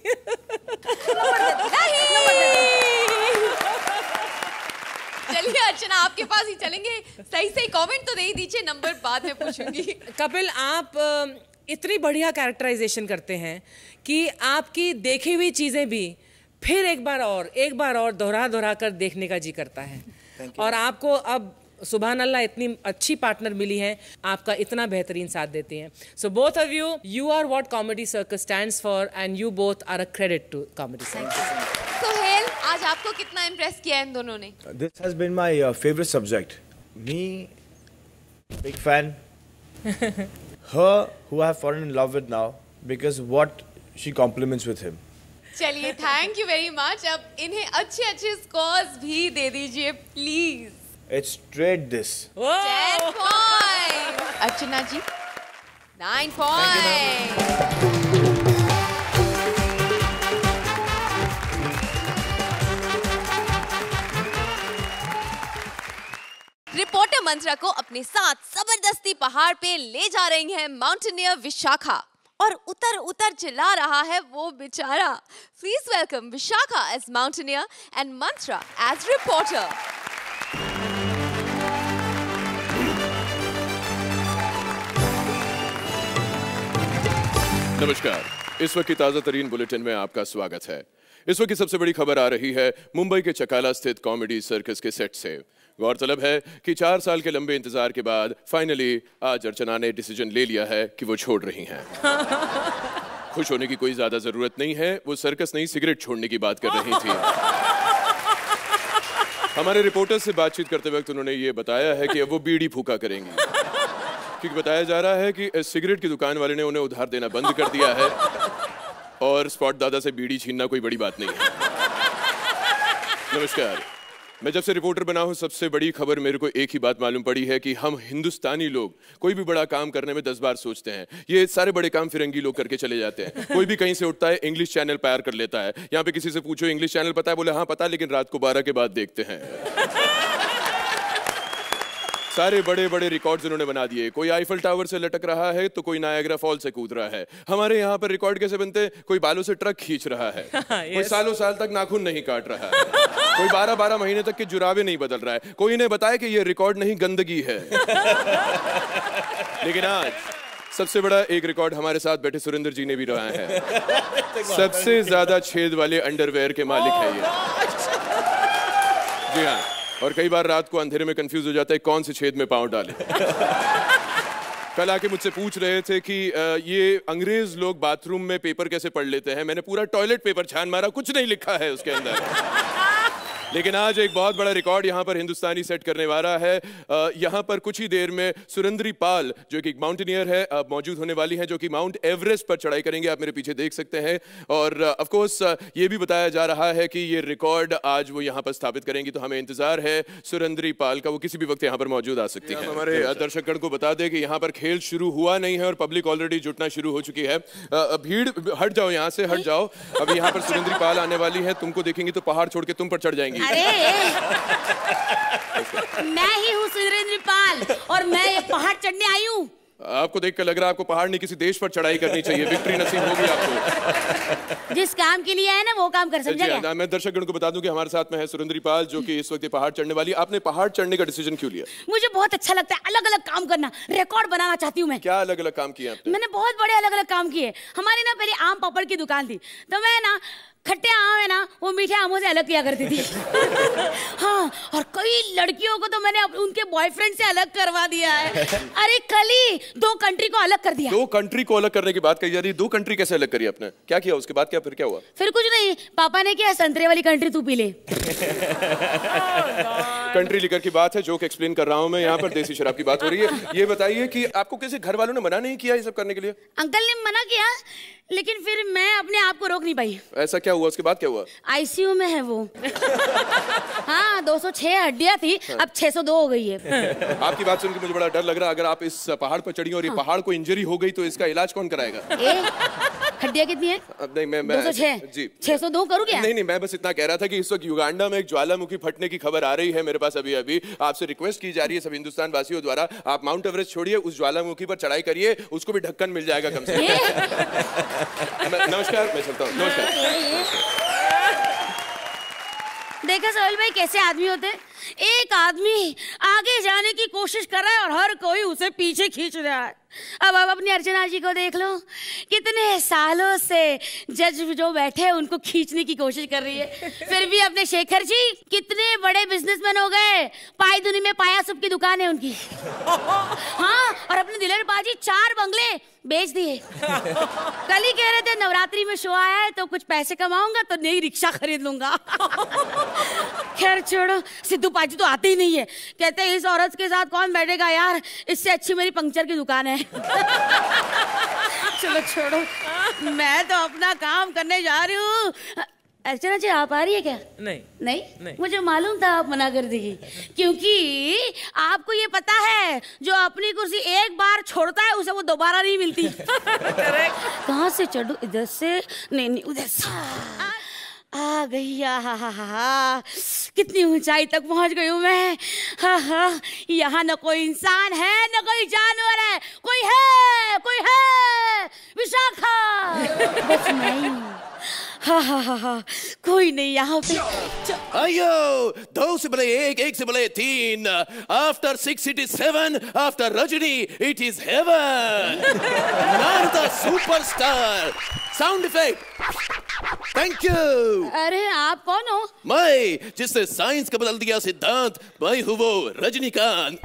चलिए अर्चना, आपके पास ही चलेंगे। सही सही कमेंट तो दे ही दीजिए, नंबर बाद में पूछूंगी। कपिल, आप इतनी बढ़िया कैरेक्टराइजेशन करते हैं कि आपकी देखी हुई चीजें भी फिर एक बार और दोहरा कर देखने का जी करता है। और आपको अब सुभान अल्लाह इतनी अच्छी पार्टनर मिली है, आपका इतना बेहतरीन साथ देती हैं। So both of you are what comedy circus stands for, and you both are a credit to comedy circus. Sohail, आज आपको कितना इम्प्रेस किया इन दोनों ने? This has been my favorite subject. Me, big fan. Her, who I have fallen in love with now, because what she compliments with him. चलिए, thank you very much. अब इन्हें अच्छे अच्छे स्कोर्स भी दे दीजिए please. It's straight this. 10 point. Archana ji 9 point. Reporter Mantra को अपने साथ जबरदस्ती पहाड़ पे ले जा रही है माउंटेनियर विशाखा, और उतर उतर चिल्ला रहा है वो बेचारा। Please welcome Vishakha as mountaineer and Mantra as reporter. नमस्कार, इस वक्त की ताजा तरीन बुलेटिन में आपका स्वागत है। इस वक्त की सबसे बड़ी खबर आ रही है मुंबई के चकाला स्थित कॉमेडी सर्कस के सेट से। गौरतलब है कि 4 साल के लंबे इंतजार के बाद फाइनली आज अर्चना ने डिसीजन ले लिया है कि वो छोड़ रही हैं। खुश होने की कोई ज्यादा जरूरत नहीं है, वो सर्कस नहीं सिगरेट छोड़ने की बात कर रही थी। हमारे रिपोर्टर से बातचीत करते वक्त उन्होंने ये बताया है कि अब वो बीड़ी फूका करेंगी, क्योंकि बताया जा रहा है कि सिगरेट की दुकान वाले ने उन्हें उधार देना बंद कर दिया है और स्पॉट दादा से बीड़ी छीनना कोई बड़ी बात नहीं है। नमस्कार, मैं जब से रिपोर्टर बना हूं सबसे बड़ी खबर मेरे को एक ही बात मालूम पड़ी है कि हम हिंदुस्तानी लोग कोई भी बड़ा काम करने में 10 बार सोचते हैं। ये सारे बड़े काम फिरंगी लोग करके चले जाते हैं। कोई भी कहीं से उठता है, इंग्लिश चैनल पार कर लेता है। यहाँ पे किसी से पूछो इंग्लिश चैनल पता है, बोले हाँ पता, लेकिन रात को 12 के बाद देखते हैं। सारे बड़े बड़े रिकॉर्ड्स इन्होंने बना दिए। कोई आईफल टावर से लटक रहा है तो कोई नायग्रा फॉल से कूद रहा है। हमारे यहाँ पर रिकॉर्ड कैसे बनते हैं? कोई बालों से ट्रक खींच रहा है, कोई सालों साल तक नाखून नहीं काट रहा है, कोई 12-12 महीने तक के जुराबे नहीं बदल रहा है। कोई इन्हें बताए कि ये रिकॉर्ड नहीं गंदगी है। लेकिन आज सबसे बड़ा एक रिकॉर्ड हमारे साथ बैठे सुरेंद्र जी ने भी रहा है। सबसे ज्यादा छेद वाले अंडरवेयर के मालिक है ये। जी हाँ, और कई बार रात को अंधेरे में कंफ्यूज हो जाता है कौन से छेद में पांव डाले। कल आके मुझसे पूछ रहे थे कि ये अंग्रेज लोग बाथरूम में पेपर कैसे पढ़ लेते हैं। मैंने पूरा टॉयलेट पेपर छान मारा, कुछ नहीं लिखा है उसके अंदर। लेकिन आज एक बहुत बड़ा रिकॉर्ड यहाँ पर हिंदुस्तानी सेट करने वाला है। यहाँ पर कुछ ही देर में सुरेंद्री पाल जो कि एक माउंटेनियर है मौजूद होने वाली है, जो कि माउंट एवरेस्ट पर चढ़ाई करेंगे। आप मेरे पीछे देख सकते हैं। और ऑफ कोर्स ये भी बताया जा रहा है कि ये रिकॉर्ड आज वो यहाँ पर स्थापित करेंगी, तो हमें इंतजार है सुरेंद्री पाल का। वो किसी भी वक्त यहाँ पर मौजूद आ सकती है। हमारे दर्शकगण को बता दें कि यहाँ पर खेल शुरू हुआ नहीं है और पब्लिक ऑलरेडी जुटना शुरू हो चुकी है। भीड़ हट जाओ, यहाँ से हट जाओ। अभी यहाँ पर सुरेंद्री पाल आने वाली है, तुमको देखेंगी तो पहाड़ छोड़ के तुम पर चढ़ जाएंगी। अरे मैं ही हूँ सुरेंद्र पाल और मैं ये पहाड़ चढ़ने आई हूँ। आपको देखकर लग रहा है आपको पहाड़ नहीं किसी देश पर चढ़ाई करनी चाहिए। विक्ट्री नसीब होगी आपको। जिस काम के लिए है ना वो काम कर, समझा क्या? मैं दर्शकगण को बता दूं कि हमारे साथ में है सुरेंद्री पाल जो कि इस वक्त पहाड़ चढ़ने वाली। आपने पहाड़ चढ़ने का डिसीजन क्यों लिया? मुझे बहुत अच्छा लगता है अलग अलग काम करना, रिकॉर्ड बनाना चाहती हूँ मैं। क्या अलग अलग काम किए आपने? मैंने बहुत बड़े अलग अलग काम किए। हमारे ना पहले आम पापड़ की दुकान थी, तो मैं ना खट्टे आम है ना, वो मीठे आमों से अलग किया करती थी। हाँ, और कई लड़कियों को तो मैंने उनके बॉयफ्रेंड से अलग करवा दिया है। अरे कल ही 2 कंट्री को अलग कर दिया। 2 कंट्री को अलग करने की बात कही जा रही है। 2 कंट्री कैसे अलग करी आपने? क्या किया उसके बाद? फिर क्या हुआ? फिर कुछ नहीं, पापा ने किया संतरे वाली कंट्री तू पी ले। कंट्री लिकर की बात है, जोक एक्सप्लेन कर रहा हूँ मैं यहाँ पर, देसी शराब की बात हो रही है। ये बताइए कि आपको किसी घर वालों ने मना नहीं किया ये सब करने के लिए? अंकल ने मना किया, लेकिन फिर मैं अपने आप को रोक नहीं पाई। ऐसा क्या हुआ? उसके बाद क्या हुआ? आईसीयू में है वो। हाँ, 206 हड्डियां थी, अब 602 हो गई है। आपकी बात सुन के मुझे बड़ा डर लग रहा है। अगर आप इस पहाड़ पर चढ़ी और ये पहाड़ को इंजरी हो गई तो इसका इलाज कौन कराएगा? हड्डियां कितनी है? नहीं, मैं 206 जी 602 करूँ क्या? नहीं, मैं बस इतना कह रहा था कि इस वक्त युगांडा में एक ज्वालामुखी फटने की खबर आ रही है मेरे पास अभी। आपसे रिक्वेस्ट की जा रही है सब हिंदुस्तान वासियों द्वारा, आप माउंट एवरेस्ट छोड़िए, उस ज्वालामुखी पर चढ़ाई करिए, उसको भी ढक्कन मिल जाएगा कम से कम। नमस्कार, मैं चलता हूँ। नमस्कार। देखा सोहेल भाई कैसे आदमी होते हैं? एक आदमी आगे जाने की कोशिश कर रहा है और हर कोई उसे पीछे खींच रहा है। अब आप अपनी अर्चना जी को देख लो, कितने सालों से जज जो बैठे हैं उनको खींचने की कोशिश कर रही है, फिर भी अपने शेखर जी कितने बड़े बिजनेसमैन हो गए। पाई दुनी में पाया सुप की दुकान है उनकी। हाँ, और अपने दिलेर बाजी 4 बंगले बेच दिए। कल ही कह रहे थे नवरात्रि में शो आया है तो कुछ पैसे कमाऊंगा तो नई रिक्शा खरीद लूंगा। खैर छोड़ो, सिद्धू पाजी तो आते ही नहीं है, कहते हैं इस औरत के साथ कौन बैठेगा यार, इससे अच्छी मेरी पंक्चर की दुकान है। चलो छोड़ो, मैं तो अपना काम करने जा रही हूँ। अर्चना जी आप आ रही है क्या? नहीं, मुझे मालूम था आप मना कर देगी, क्योंकि आपको ये पता है जो अपनी कुर्सी एक बार छोड़ता है उसे वो दोबारा नहीं मिलती। कहाँ से चढ़ूं? इधर से? नहीं, उधर से। आ गई। हा, कितनी ऊंचाई तक पहुंच गई हूँ मैं। हाँ, यहाँ न कोई इंसान है न कोई जानवर है, कोई है विशाखा, बस नहीं। हाँ, कोई नहीं यहाँ पे। अयो, 2 से बड़े 1, 1 से बड़े 3। After 6 it is 7. After Rajini it is heaven. Narada superstar. Sound effect. Thank you. अरे आप कौन हो? मैं जिसने साइंस का बदल दिया सिद्धांत, मैं हूँ वो रजनीकांत।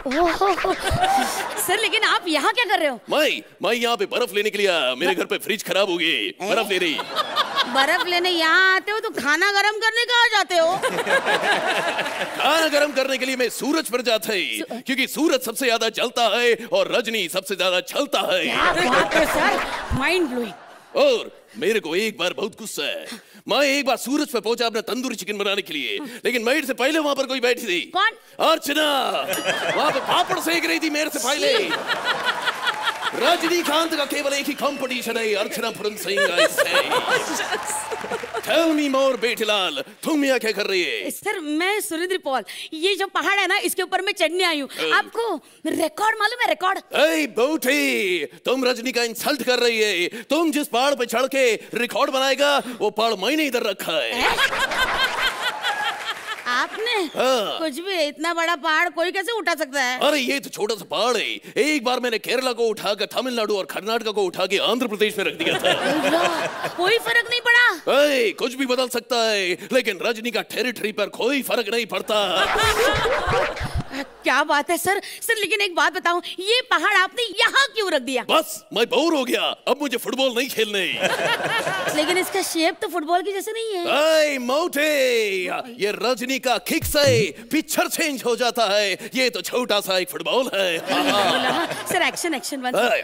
सर लेकिन आप यहाँ क्या कर रहे हो? मैं यहाँ पे बर्फ लेने के लिए आया। मेरे घर पे फ्रिज खराब हो गई, बर्फ ले रही। बर्फ लेने यहाँ आते हो तो खाना गरम करने कहाँ जाते हो? खाना गरम करने के लिए मैं सूरज पर जाता है, क्योंकि सूरज सबसे ज्यादा जलता है और रजनी सबसे ज्यादा छलता है। क्या बात है सर, माइंड ब्लोइंग। और मेरे को एक बार बहुत गुस्सा है। मैं एक बार सूरज पे पहुंचा अपना तंदूरी चिकन बनाने के लिए, लेकिन मेरे से पहले वहां पर कोई बैठी थी। कौन? अर्चना। वहां पे पापड़ सेक रही थी मेरे से पहले। रजनीकांत का केवल एक ही कंपटीशन है, अर्चना Puran Singh. Tell me more, बेटीलाल, तुम यहाँ क्या कर रही है? सर मैं सुरेंद्र पॉल, ये जो पहाड़ है ना इसके ऊपर मैं चढ़ने आई हूँ। आपको रिकॉर्ड मालूम है? रिकॉर्ड? ए बोटी, तुम रजनी का इंसल्ट कर रही है। तुम जिस पहाड़ पे चढ़ के रिकॉर्ड बनाएगा वो पहाड़ मैंने इधर रखा है। आपने? कुछ भी, इतना बड़ा पहाड़ कोई कैसे उठा सकता है? अरे ये तो छोटा सा पहाड़ है। एक बार मैंने केरला को उठाकर तमिलनाडु और कर्नाटक को उठा के आंध्र प्रदेश में रख दिया था। कोई फर्क नहीं पड़ा? कुछ भी बदल सकता है, लेकिन रजनी का टेरिटरी पर कोई फर्क नहीं पड़ता। क्या बात है सर। लेकिन एक बात बताओ, ये पहाड़ आपने यहाँ क्यों रख दिया? बस मैं बोर हो गया, अब मुझे फुटबॉल नहीं खेलने। लेकिन इसका शेप तो फुटबॉल की जैसे नहीं है। मोटे, ये रजनी का किक से पिक्चर चेंज हो जाता है। ये तो छोटा सा एक फुटबॉल है। Sir action one.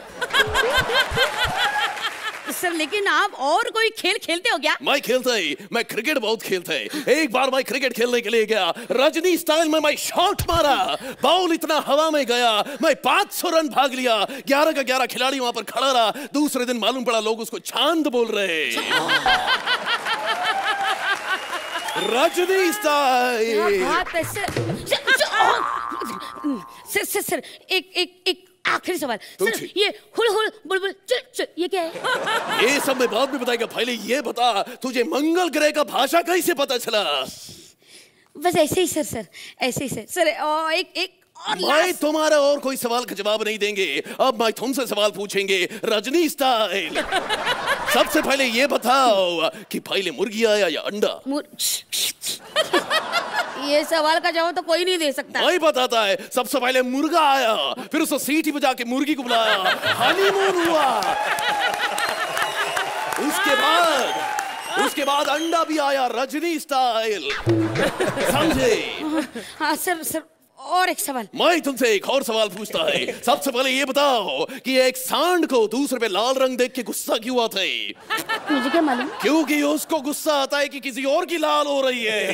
सर लेकिन आप और कोई खेल खेलते हो क्या? मैं खेलता ही, मैं क्रिकेट बहुत खेलता है। एक बार मैं क्रिकेट खेलने के लिए गया, रजनी स्टाइल में मैं शॉट मारा, बॉल इतना हवा में गया, मैं 500 रन भाग लिया। 11 का 11 खिलाड़ी वहां पर खड़ा रहा। दूसरे दिन मालूम पड़ा लोग उसको चांद बोल रहे। रजनी स्टाइल। सर एक आखिरी सवाल सर, ये हुल हुल बुलबुल चुल ये क्या है? ये सब मैं बाद में बताएगा, पहले ये बता तुझे मंगल ग्रह का भाषा कैसे पता चला? बस ऐसे ही सर ऐसे ही सर। और एक मैं तुम्हारा और कोई सवाल का जवाब नहीं देंगे। अब मैं तुमसे सवाल पूछेंगे, रजनी स्टाइल। सबसे पहले ये बताओ कि पहले मुर्गी आया या अंडा? ये सवाल का जवाब तो कोई नहीं दे सकता। वही बताता है। सबसे पहले मुर्गा आया, फिर उसको सीटी बजा के मुर्गी को बुलाया, हनीमून हुआ। उसके बाद अंडा भी आया, रजनी स्टाइल। समझे? हाँ सर और एक सवाल। मैं तुमसे एक और सवाल पूछता है। सबसे पहले ये बताओ कि एक सांड को दूसरे पे लाल रंग देख के गुस्सा क्यों आता है? मुझे क्या मालूम? क्योंकि उसको गुस्सा आता है कि किसी और की लाल हो रही है।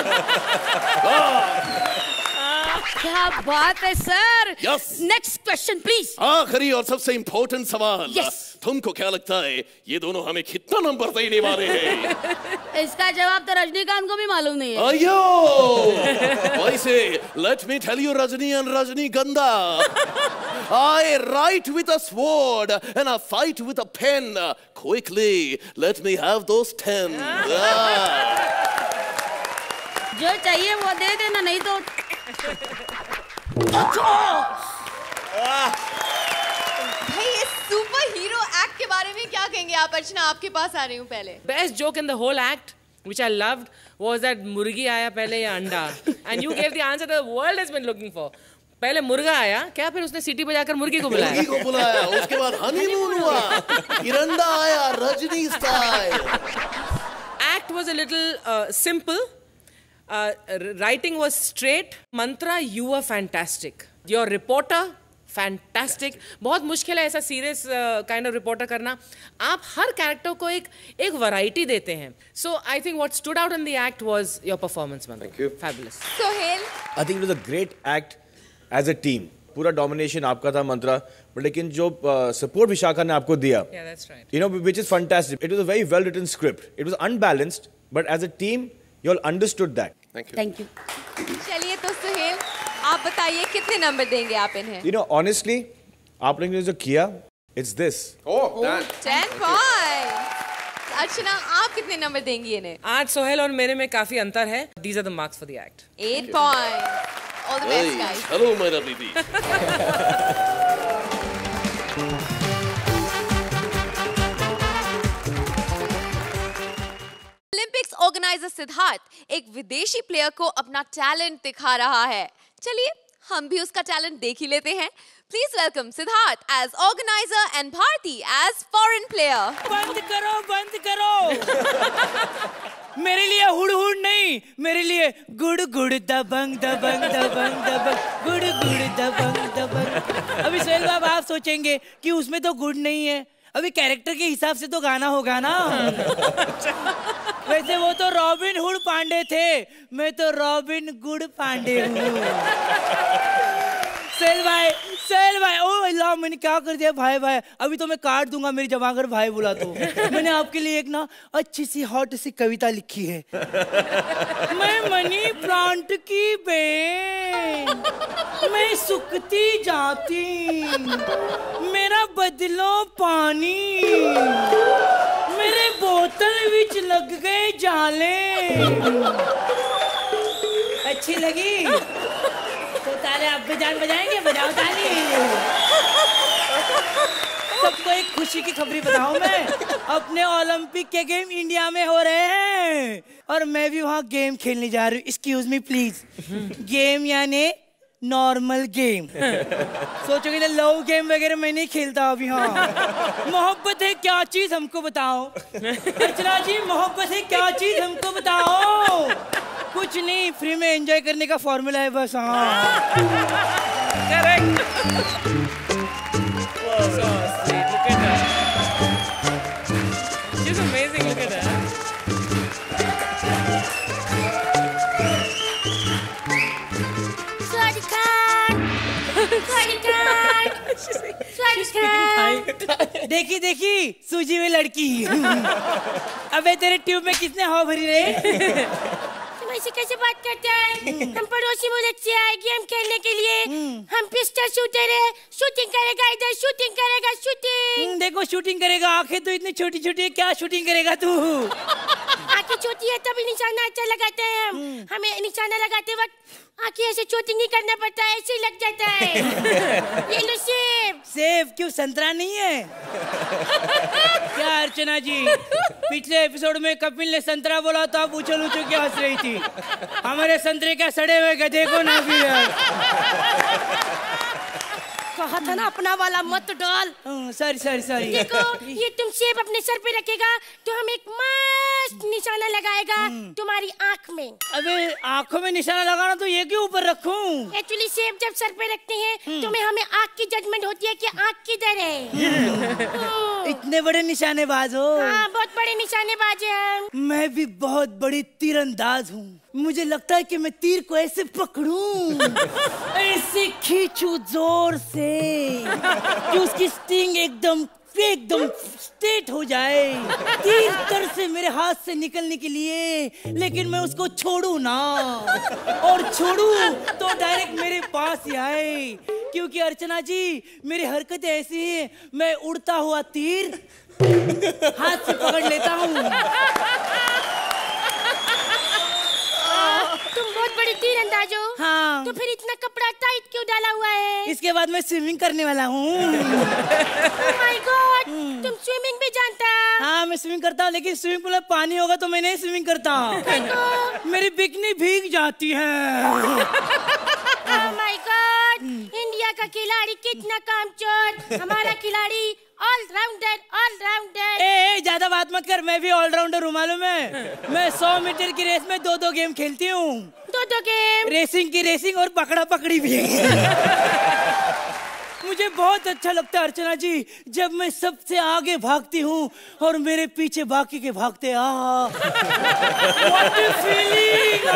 क्या बात है sir. Yes. Next question please. आखिरी और सबसे इम्पोर्टेंट सवाल। Yes. तुमको क्या लगता है ये दोनों हमें कितना नंबर देने वाले हैं? इसका जवाब तो रजनीकांत को भी मालूम नहीं है। अयो, वैसे let me tell you Rajni and रजनीगंधा, I write with a sword and I fight with a pen. Quickly, let me have those 10. जो चाहिए वो दे देना, नहीं तो भाई ये सुपर हीरो एक्ट के बारे में क्या कहेंगे आप? अर्चना आपके पास आ रही हूँ पहले। Best joke in the whole act, which I loved, was that मुर्गी आया पहले या अंडा, and you gave the answer the world has been looking for. पहले मुर्गा आया क्या, फिर उसने सीटी बजाकर मुर्गी को बुलाया। उसके बाद हनीमून हुआ, फिर अंडा आया, Rajni style. Act was a little simple. Writing was straight. Mantra, you were fantastic. Your reporter, fantastic. बहुत मुश्किल है ऐसा serious kind of reporter करना. आप हर character को एक variety देते हैं. So I think what stood out in the act was your performance, Mantra. Thank you. Fabulous. Sohail, I think it was a great act as a team. पूरा domination आपका था मंत्रा, but लेकिन जो support विशाखा ने आपको दिया, Yeah, that's right. you know, which is fantastic. It was a very well written script. It was unbalanced, but as a team, you all understood that. Thank you. Thank you. चलिए तो सोहेल आप बताइए कितने number देंगे आप इन्हें? You know, honestly, आप लोगों ने जो किया, it's this. Oh, damn. 10 points. अर्चना आप कितने नंबर देंगी इन्हें? आज सोहेल और मेरे में काफी अंतर है. These are the marks for the act. 8 points. All the best, guys. Hello, मेरा दीदी। ओलंपिक्स ऑर्गेनाइजर सिद्धार्थ एक विदेशी प्लेयर को अपना टैलेंट दिखा रहा है. चलिए हम भी उसका टैलेंट देख ही लेते हैं. Please welcome Siddharth as organiser and Bharti as foreign player. बंद करो मेरे लिए हुड़ हुड़ नहीं, मेरे लिए गुड़ गुड़ दबंग दबंग दबंग दबंग गुड़ गुड़ दबंग दबंग। अभी सोहेल बाब आप सोचेंगे कि उसमें तो गुड़ नहीं है, अभी कैरेक्टर के हिसाब से तो गाना होगा ना। वैसे वो तो रॉबिन हुड पांडे थे, मैं तो रॉबिन गुड़ पांडे हूँ। सेल भाई ओ अल्लाह मैंने क्या कर दिया भाई, अभी तो मैं काट दूंगा मेरी जमा कर भाई बुला तो। मैंने आपके लिए एक ना अच्छी सी हॉट सी कविता लिखी है। मैं मनी प्लांट की बेन, मैं सुखती जाती, मेरा बदलो पानी, मेरे बोतल विच लग गए जाले। अच्छी लगी तो ताले आप भी जान बजाएंगे, बजाओ ताली। सबको एक खुशी की खबरी बताऊं मैं, अपने ओलंपिक के गेम इंडिया में हो रहे हैं और मैं भी वहाँ गेम खेलने जा रही हूँ। Excuse me please. गेम यानी नॉर्मल गेम, सोचोगे ना लव गेम वगैरह मैं नहीं खेलता अभी। हाँ मोहब्बत है क्या चीज हमको बताओ। अर्चना जी मोहब्बत है क्या चीज हमको बताओ। कुछ नहीं, फ्री में एंजॉय करने का फॉर्मूला है बस। हाँ Correct. So sweet. Look at her. She's amazing. Look at her. देखी देखी सूजी हुई लड़की। अबे तेरे ट्यूब में किसने हवा भरी रे? ऐसे कैसे बात करते हैं? हम पड़ोसी मुल्क से आए गेम खेलने के लिए। हम पिस्टल शूटर है, शूटिंग करेगा इधर, शूटिंग करेगा, शूटिंग। देखो शूटिंग करेगा, आंखें तो इतनी छोटी छोटी है, क्या शूटिंग करेगा तू? आंखें छोटी है तभी निशाना अच्छा लगाते हैं हम। हमें निशाना लगाते वक्त आंखें ऐसे शूटिंग नहीं करना पड़ता है, ऐसे लग जाता है। ये लो सेब क्यों संतरा नहीं है? क्या अर्चना जी, पिछले एपिसोड में कपिल ने संतरा बोला तो आप उछल उछल के हंस रही थी। हमारे संतरे क्या सड़े हुए गधे को ना भी कहा था ना अपना वाला मत डाल। सॉरी। देखो ये तुम सेब अपने सर पे रखेगा तो हम एक मस्त निशाना लगाएगा तुम्हारी आँख में। अबे आँखों में निशाना लगाना तो ये क्यों ऊपर रखूं? एक्चुअली सेब जब सर पे रखते हैं तो हमें आँख की जजमेंट होती है कि आँख किधर है। इतने बड़े निशानेबाज हो? हाँ, बहुत बड़े निशानेबाज हैं। मैं भी बहुत बड़ी तीरंदाज हूँ। मुझे लगता है कि मैं तीर को ऐसे पकड़ूं, ऐसे खींचूं जोर से कि उसकी स्टिंग एकदम स्ट्रेट हो जाए, तीर तर से मेरे हाथ से निकलने के लिए, लेकिन मैं उसको छोड़ू ना, और छोड़ू तो डायरेक्ट मेरे पास ही आए। क्योंकि अर्चना जी मेरी हरकतें ऐसी हैं, मैं उड़ता हुआ तीर हाथ से पकड़ लेता हूँ। तुम बहुत बड़ी तीरंदाज हो। हाँ। तो फिर इतना कपड़ा टाइट क्यों डाला हुआ है? इसके बाद मैं स्विमिंग करने वाला हूँ। Oh my God, तुम स्विमिंग भी जानता? हाँ मैं स्विमिंग करता हूँ, लेकिन स्विमिंग पूल में पानी होगा तो मैं नहीं स्विमिंग करता। मेरी बिकनी भीग जाती है। Oh my God, इंडिया का खिलाड़ी कितना कामचोर। हमारा खिलाड़ी ऑलराउंडर। ए ज्यादा बात मत कर, मैं भी ऑलराउंडर हूँ मालूम है। मैं 100 मीटर की रेस में 2 गेम खेलती हूँ। 2 गेम? रेसिंग की रेसिंग और पकड़ा पकड़ी भी। मुझे बहुत अच्छा लगता है अर्चना जी जब मैं सबसे आगे भागती हूँ और मेरे पीछे बाकी के भागते। What a feeling!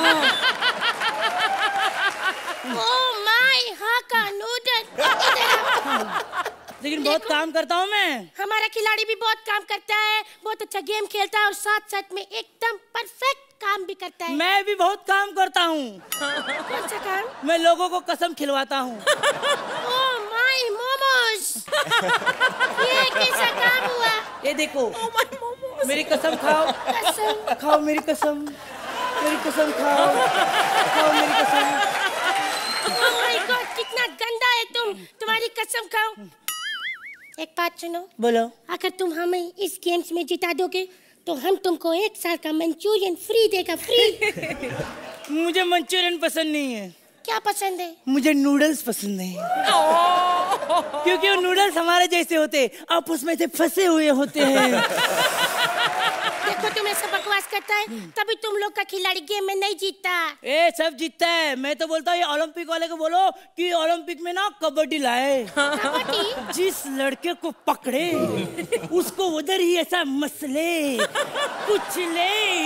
Oh my, हाँ का नूडल। लेकिन बहुत काम करता हूँ मैं। हमारा खिलाड़ी भी बहुत काम करता है, बहुत अच्छा गेम खेलता है और साथ साथ में एकदम परफेक्ट काम भी करता है। मैं भी बहुत काम करता हूँ। कौन सा काम? मैं लोगों को कसम खिलवाता हूँ। Oh my momos. ये कैसा काम हुआ? ये देखो मेरी कसम खाओ। कसम खाओ मेरी कसम। मेरी कसम खाओ। खाओ मेरी कसम। ओह माय गॉड, कितना गंदा है तुम। तुम्हारी कसम खाओ। एक बात सुनो। बोलो। अगर तुम हमें इस गेम्स में जिता दोगे तो हम तुमको 1 साल का मंचूरियन फ्री देगा, फ्री। मुझे मंचूरियन पसंद नहीं है। क्या पसंद है? मुझे नूडल्स पसंद है। क्योंकि वो नूडल्स हमारे जैसे होते, आप उसमें से फंसे हुए होते हैं। देखो तुम ऐसा बकवास करता है तभी तुम लोग का खिलाड़ी गेम में नहीं जीतता। ए सब जीतता है। मैं तो बोलता हूँ ये ओलंपिक वाले को बोलो कि ओलंपिक में ना कबड्डी लाए। कबड्डी? जिस लड़के को पकड़े उसको उधर ही ऐसा मसले कुचले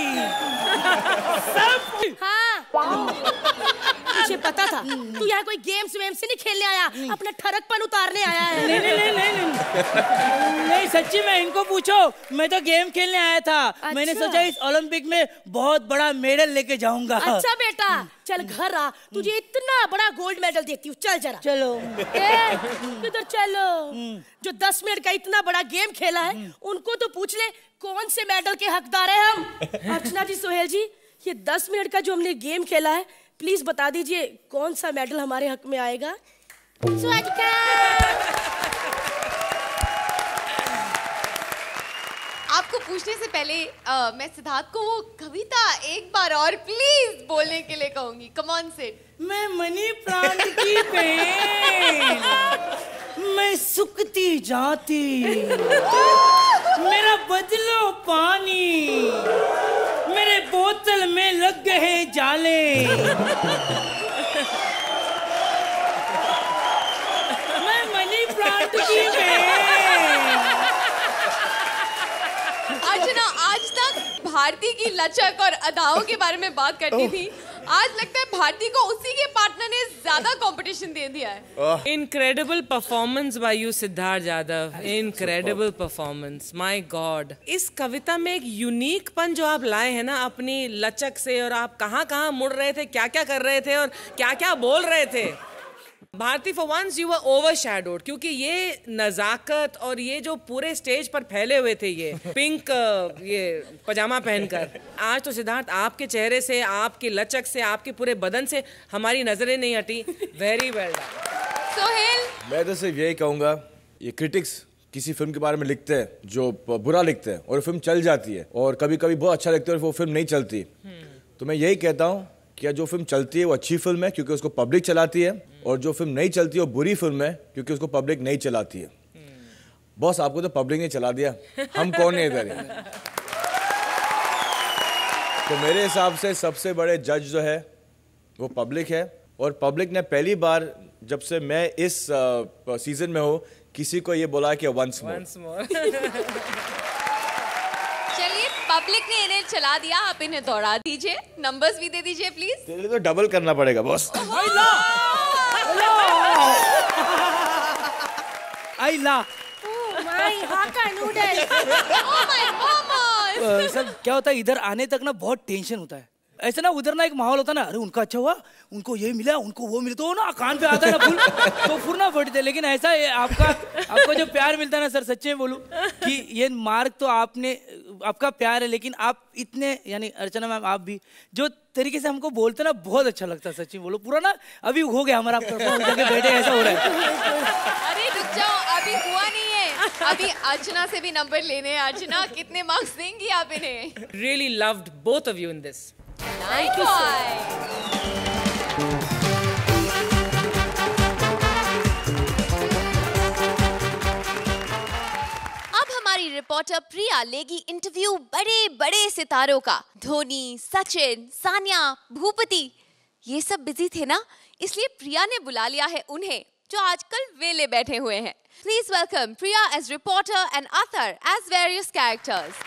सब। हाँ मुझे पता था तू यहाँ कोई गेम्स वेम्स नहीं खेलने आया, अपना ठरकपन उतारने आया है। नहीं सच्ची में इनको पूछो, मैं तो गेम खेलने आया था। अच्छा। मैंने सोचा इस ओलंपिक में बहुत बड़ा मेडल लेके जाऊंगा। अच्छा बेटा चल घर आ, तुझे इतना बड़ा गोल्ड मेडल देती हूँ। चल जरा। चलो। किधर चलो? जो 10 मिनट का इतना बड़ा गेम खेला है उनको तो पूछ ले कौन से मेडल के हकदार है हम। अर्चना जी, सोहेल जी, ये 10 मिनट का जो हमने गेम खेला है प्लीज बता दीजिए कौन सा मेडल हमारे हक में आएगा। आपको पूछने से पहले मैं सिद्धार्थ को वो कविता एक बार और प्लीज बोलने के लिए कहूंगी। Come on Sid. मैं मनी प्लांट की पेन, मैं सुखती जाती, मेरा बदलो पानी, मेरे बोतल में लग गए जाले। मैं मनी प्लांट की पेन। अर्चना आज तक भारती की लचक और अदाओं के बारे में बात करती थी, आज लगता है भारती को उसी के पार्टनर ने ज्यादा कंपटीशन दे दिया है। Incredible performance by you Siddharth Yadav, incredible performance, my God. इस कविता में एक यूनिक पन जो आप लाए हैं ना अपनी लचक से, और आप कहाँ कहाँ मुड़ रहे थे, क्या क्या कर रहे थे और क्या क्या बोल रहे थे। Bharti for once you were overshadowed, क्योंकि ये नजाकत और ये जो पूरे स्टेज पर फैले हुए थे ये पिंक ये पजामा पहनकर, आज तो सिद्धार्थ आपके चेहरे से, आपकी लचक से, आपके पूरे बदन से हमारी नजरें नहीं हटी। Very well done. सोहेल मैं तो सिर्फ यही कहूँगा, ये क्रिटिक्स किसी फिल्म के बारे में लिखते हैं जो बुरा लिखते हैं और फिल्म चल जाती है, और कभी कभी बहुत अच्छा लिखते हैं और वो फिल्म नहीं चलती। तो मैं यही कहता हूँ कि जो फिल्म चलती है वो अच्छी फिल्म है क्योंकि उसको पब्लिक चलाती है, और जो फिल्म नहीं चलती है वो बुरी फिल्म है क्योंकि उसको पब्लिक नहीं चलाती है। बॉस, आपको तो पब्लिक ने चला दिया, हम कौन है इधर। तो मेरे हिसाब से सबसे बड़े जज जो है वो पब्लिक है, और पब्लिक ने पहली बार जब से मैं इस सीजन में हूँ किसी को ये बोला कि वंस मोर। चलिए, पब्लिक ने इन्हें चला दिया, आप इन्हें दौड़ा दीजिए, नंबर्स भी दे दीजिए प्लीज। तेरे लिए तो डबल करना पड़ेगा बॉस। आई ला सर, क्या होता है इधर आने तक ना बहुत टेंशन होता है। ऐसे ना उधर ना एक माहौल होता है ना, अरे उनका अच्छा हुआ, उनको ये मिला, उनको वो मिला, तो ना कान पे आता है ना फूल, तो फूल ना फटते। लेकिन ऐसा आपको जो प्यार मिलता है ना सर, सच्चे में बोलूं कि ये मार्क तो आपका प्यार है, लेकिन आप इतने, यानी अर्चना मैम आप भी जो तरीके से हमको बोलते ना, बहुत अच्छा लगता है। सच्ची बोलो, पूरा ना अभी हो गया हमारा बैठे ऐसा हो रहा है। अरे रुक जाओ, अभी हुआ नहीं है, अभी अर्चना से भी नंबर लेने हैं। अर्चना, कितने मार्क्स देंगी आप इन्हें? Really loved both of you in this. Thank you, अब हमारी रिपोर्टर प्रिया लेगी इंटरव्यू बड़े बड़े सितारों का। धोनी, सचिन, सानिया, भूपति, ये सब बिजी थे ना, इसलिए प्रिया ने बुला लिया है उन्हें जो आजकल वेले बैठे हुए हैं। Please welcome Priya as reporter and Athar as various characters.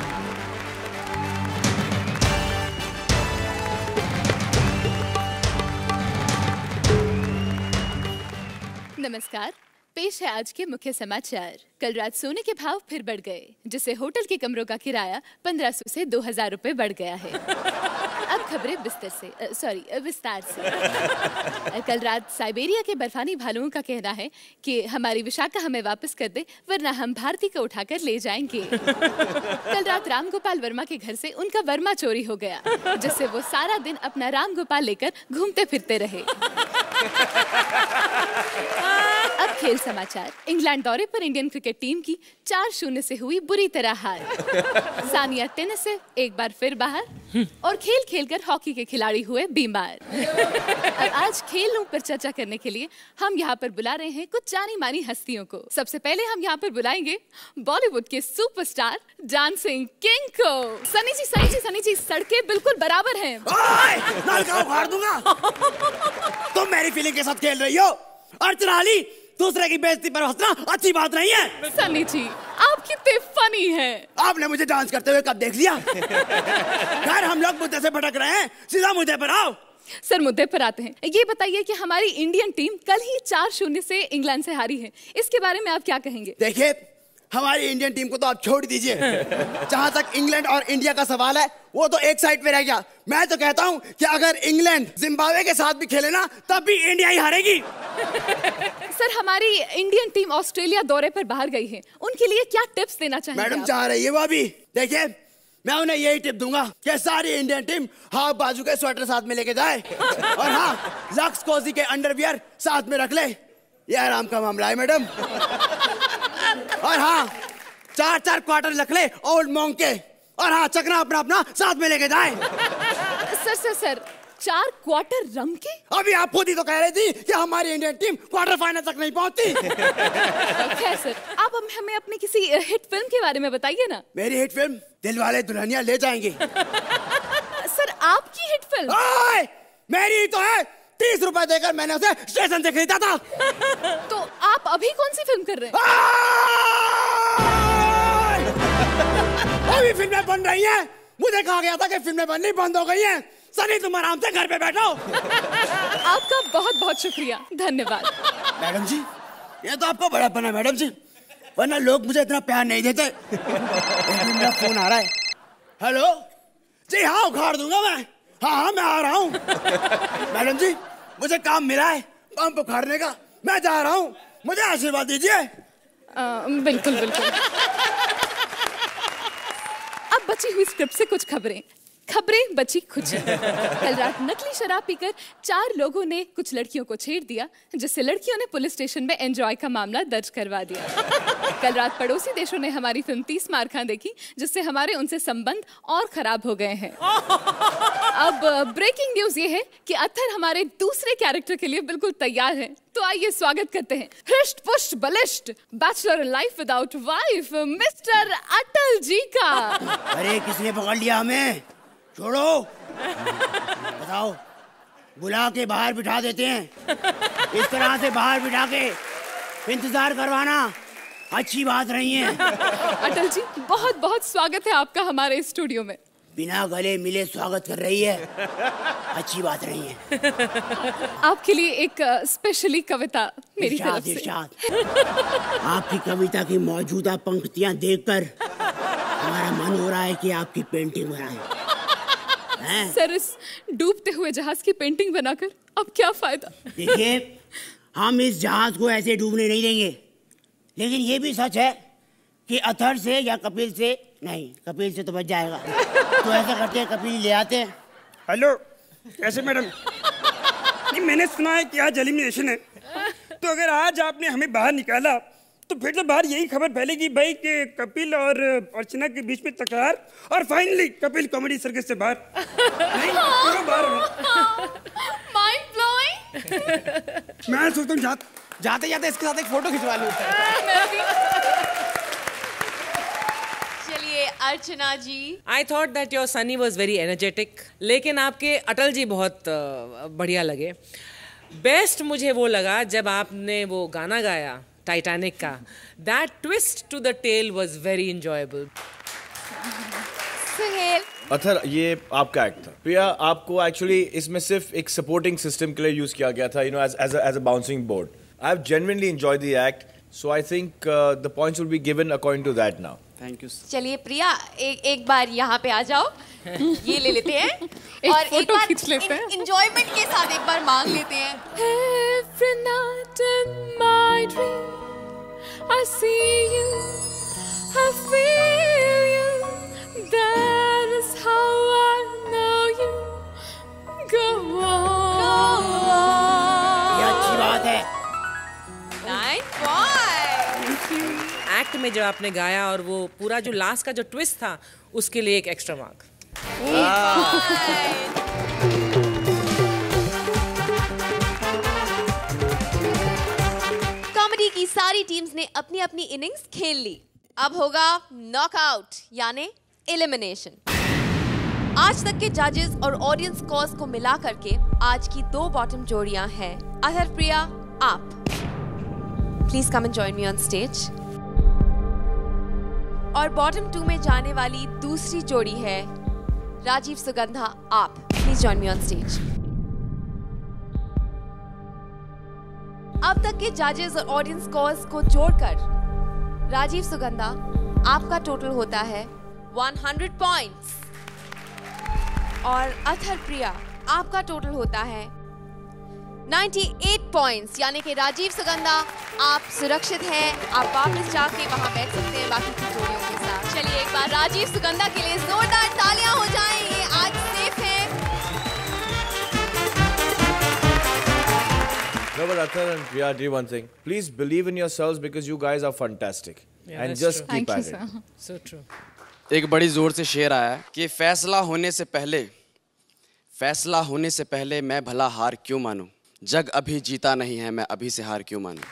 नमस्कार, पेश है आज के मुख्य समाचार। कल रात सोने के भाव फिर बढ़ गए, जिससे होटल के कमरों का किराया 1500 से 2000 रुपए बढ़ गया है। अब खबरें विस्तार से। कल रात साइबेरिया के बर्फानी भालुओं का कहना है कि हमारी विशाखा हमें वापस कर दे, वरना हम भारती को उठाकर ले जाएंगे। कल रात राम गोपाल वर्मा के घर से उनका वर्मा चोरी हो गया, जिससे वो सारा दिन अपना राम गोपाल लेकर घूमते फिरते रहे। अब खेल समाचार। इंग्लैंड दौरे पर इंडियन क्रिकेट टीम की 4-0 से हुई बुरी तरह हार। सानिया टेनिस से एक बार फिर बाहर, और खेल खेलकर हॉकी के खिलाड़ी हुए बीमार। अब आज खेलों पर चर्चा करने के लिए हम यहाँ पर बुला रहे हैं कुछ जानी मानी हस्तियों को। सबसे पहले हम यहाँ पर बुलाएंगे बॉलीवुड के सुपरस्टार डांसिंग किंग को। सनी जी, सड़कें बिल्कुल बराबर हैं। उखाड़ दूंगा। तुम मेरी फीलिंग के साथ खेल रही हो। अर्चना अली, दूसरे की बेइज्जती पर हंसना अच्छी बात नहीं है। सनी जी, आप कितने फनी हैं। आपने मुझे डांस करते हुए कब देख लिया? यार, हम लोग मुद्दे से भटक रहे हैं, सीधा मुद्दे पर आओ। सर, मुद्दे पर आते हैं। ये बताइए कि हमारी इंडियन टीम कल ही 4-0 से इंग्लैंड से हारी है, इसके बारे में आप क्या कहेंगे? देखिए, हमारी इंडियन टीम को तो आप छोड़ दीजिए। जहां तक इंग्लैंड और इंडिया का सवाल है, वो तो एक साइड पे रह गया। मैं तो कहता हूं कि अगर इंग्लैंड जिम्बाब्वे के साथ भी खेले ना, तब भी इंडिया ही हारेगी। सर, हमारी इंडियन टीम ऑस्ट्रेलिया दौरे पर बाहर गई है, उनके लिए क्या टिप्स देना चाहेंगे? मैडम चाह रही है वो भी। देखिए, मैं उन्हें यही टिप दूंगा कि सारी इंडियन टीम हाफ बाजू के स्वेटर साथ में लेके जाए, और हाँ, लक्स कोजी के अंडरवियर साथ में रख ले। ये आराम का मामला है मैडम। और हाँ, 4-4 क्वार्टर रख ले ओल्ड मॉन्क के, और हाँ, चकना अपना साथ में लेके जाए। सर, 4 क्वार्टर रम के? अभी आप खुद ही तो कह रही थी कि हमारी इंडियन टीम क्वार्टर फाइनल तक नहीं पहुंचती। सर, आप हमें अपनी किसी हिट फिल्म के बारे में बताइए ना। मेरी हिट फिल्म दिलवाले दुल्हनिया ले जाएंगे। सर, आपकी हिट फिल्म? मेरी तो है, 30 रुपए देकर मैंने उसे स्टेशन से खरीदा था। तो आप अभी कौन सी फिल्म कर रहे हैं? अभी फिल्में बन रही हैं। मुझे कहा गया था कि फिल्में बननी बंद हो गई हैं। सनी, तुम आराम से घर पे बैठो। आपका बहुत बहुत शुक्रिया, धन्यवाद। मैडम जी, ये तो आपको बड़ा बना मैडम जी, वरना लोग मुझे इतना प्यार नहीं देते। मेरा फोन आ रहा है। हेलो जी, हाँ, उखाड़ दूंगा मैं। हाँ, मैं आ रहा हूँ। मैडम जी, मुझे काम मिला है पंप उखाड़ने का, मैं जा रहा हूँ, मुझे आशीर्वाद दीजिए। बिल्कुल। अब बची हुई स्क्रिप्ट से कुछ खबरें। खबरें बची कुछ। कल रात नकली शराब पीकर 4 लोगों ने कुछ लड़कियों को छेड़ दिया, जिससे लड़कियों ने पुलिस स्टेशन में एंजॉय का मामला दर्ज करवा दिया। कल रात पड़ोसी देशों ने हमारी फिल्म 30 मार खां देखी, जिससे हमारे उनसे संबंध और खराब हो गए हैं। अब ब्रेकिंग न्यूज ये है कि अत्थर हमारे दूसरे कैरेक्टर के लिए बिल्कुल तैयार है। तो आइए स्वागत करते हैं हृष्ट पुष्ट बलिष्ठ bachelor life without wife mister Atal ji का। अरे किसने पकड़ लिया हमें? छोड़ो। बताओ, बुला के बाहर बिठा देते हैं। इस तरह से बाहर बिठा के इंतजार करवाना अच्छी बात नहीं है। अटल जी, बहुत बहुत स्वागत है आपका हमारे स्टूडियो में। बिना गले मिले स्वागत कर रही है, अच्छी बात नहीं है। आपके लिए एक स्पेशली कविता मेरी तरफ से। आपकी कविता की मौजूदा पंक्तियां देखकर हमारा मन हो रहा है कि आपकी पेंटिंग बनाएं। सर, इस डूबते हुए जहाज की पेंटिंग बनाकर अब क्या फायदा? देखिए, हम इस जहाज को ऐसे डूबने नहीं देंगे, लेकिन ये भी सच है कि अत्थर से या कपिल से नहीं, कपिल से तो बच जाएगा। तो ऐसा करते हैं, कपिल ले आते हैं। हेलो, कैसे मैडम? नहीं, मैंने सुना है कि आज एलिमिनेशन है, तो अगर आज आपने हमें बाहर निकाला तो फिर तो बाहर यही खबर फैलेगी भाई कि कपिल और अर्चना के बीच में तकरार, और फाइनली कपिल कॉमेडी सर्कस से बाहर। नहीं, बाहर माइंड ब्लोइंग। मैं सोचता हूँ जाते जाते इसके साथ एक फोटो खिंचवा लूं। चलिए Archana ji. I thought that your Sunny was very energetic, लेकिन आपके अटल जी बहुत बढ़िया लगे। बेस्ट मुझे वो लगा जब आपने वो गाना गाया टाइटैनिक का। That twist to the tale was very enjoyable. Sohail. Athar, ये आपका एक्ट था। प्रिया, आपको एक्चुअली इसमें सिर्फ एक सपोर्टिंग सिस्टम के लिए यूज किया गया था, as a bouncing board. I have genuinely enjoyed the act, so I think the points will be given according to that now. Thank you. चलिए प्रिया, एक बार यहाँ पे आ जाओ, ये ले लेते हैं और एक फोटो बार खींच लेते हैं। एंजॉयमेंट के साथ एक बार मांग लेते हैं। Every night in my dream I see you, I feel you, that is how I know you. Go on. ये अच्छी बात है। Nice boy. एक्ट में जब आपने गाया और वो पूरा जो लास्ट का जो ट्विस्ट था, उसके लिए एक एक्स्ट्रा मार्क। कॉमेडी की सारी टीम्स ने अपनी अपनी इनिंग्स खेल ली। अब होगा नॉकआउट यानी एलिमिनेशन। आज तक के जजेस और ऑडियंस स्कोर्स को मिला करके आज की 2 बॉटम जोड़ियां हैं। अत्थर, प्रिया, आप please come and join me on stage. और बॉटम 2 में जाने वाली दूसरी जोड़ी है राजीव सुगंधा, आप please join me on stage. अब तक के जजेस और ऑडियंस स्कोर्स को जोड़कर राजीव सुगंधा, आपका टोटल होता है 100 पॉइंट्स और अत्थर, प्रिया, आपका टोटल होता है 98 पॉइंट्स। यानी कि राजीव सुगंधा, आप सुरक्षित हैं, आप वापस जाके वहां बैठ सकते हैं बाकी की जोड़ियों के साथ। चलिए एक बार राजीव सुगंधा के लिए जोरदार तालियां हो जाएं, ये आज सेफ है। No, but Athar and Priya, do one thing. Please believe in yourselves because you guys are fantastic. Yeah, and that's just true. keep Thank at you, it. sir. So true. एक बड़ी जोर से शेर आया है कि फैसला होने से पहले मैं भला हार क्यों मानूं, जग अभी जीता नहीं है, मैं अभी से हार क्यों मानूं।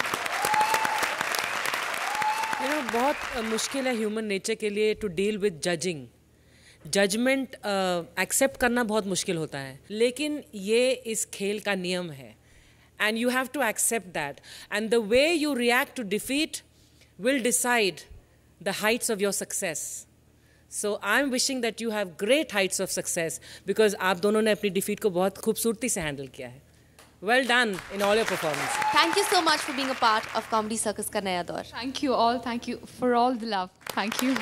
बहुत मुश्किल है ह्यूमन नेचर के लिए to deal with judging. Judgement accept करना बहुत मुश्किल होता है, लेकिन ये इस खेल का नियम है and you have to accept that and the way you react to defeat will decide the heights of your success. So I am wishing that you have great heights of success because आप दोनों ने अपनी defeat को बहुत खूबसूरती से handle किया है। Well done in all your performances. Thank you so much for being a part of Comedy Circus का नया दौर। Thank you all. Thank you for all the love. Thank you.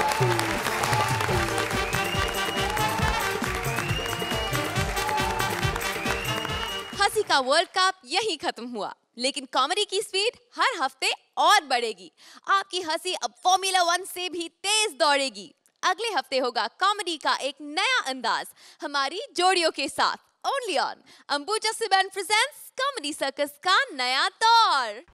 हंसी का वर्ल्ड कप यही खत्म हुआ, लेकिन कॉमेडी की स्पीड हर हफ्ते और बढ़ेगी। आपकी हंसी अब फॉर्मूला 1 से भी तेज दौड़ेगी। अगले हफ्ते होगा कॉमेडी का एक नया अंदाज हमारी जोड़ियों के साथ। ओनली ऑन अंबुजा सीबन प्रेजेंट्स कॉमेडी सर्कस का नया दौर।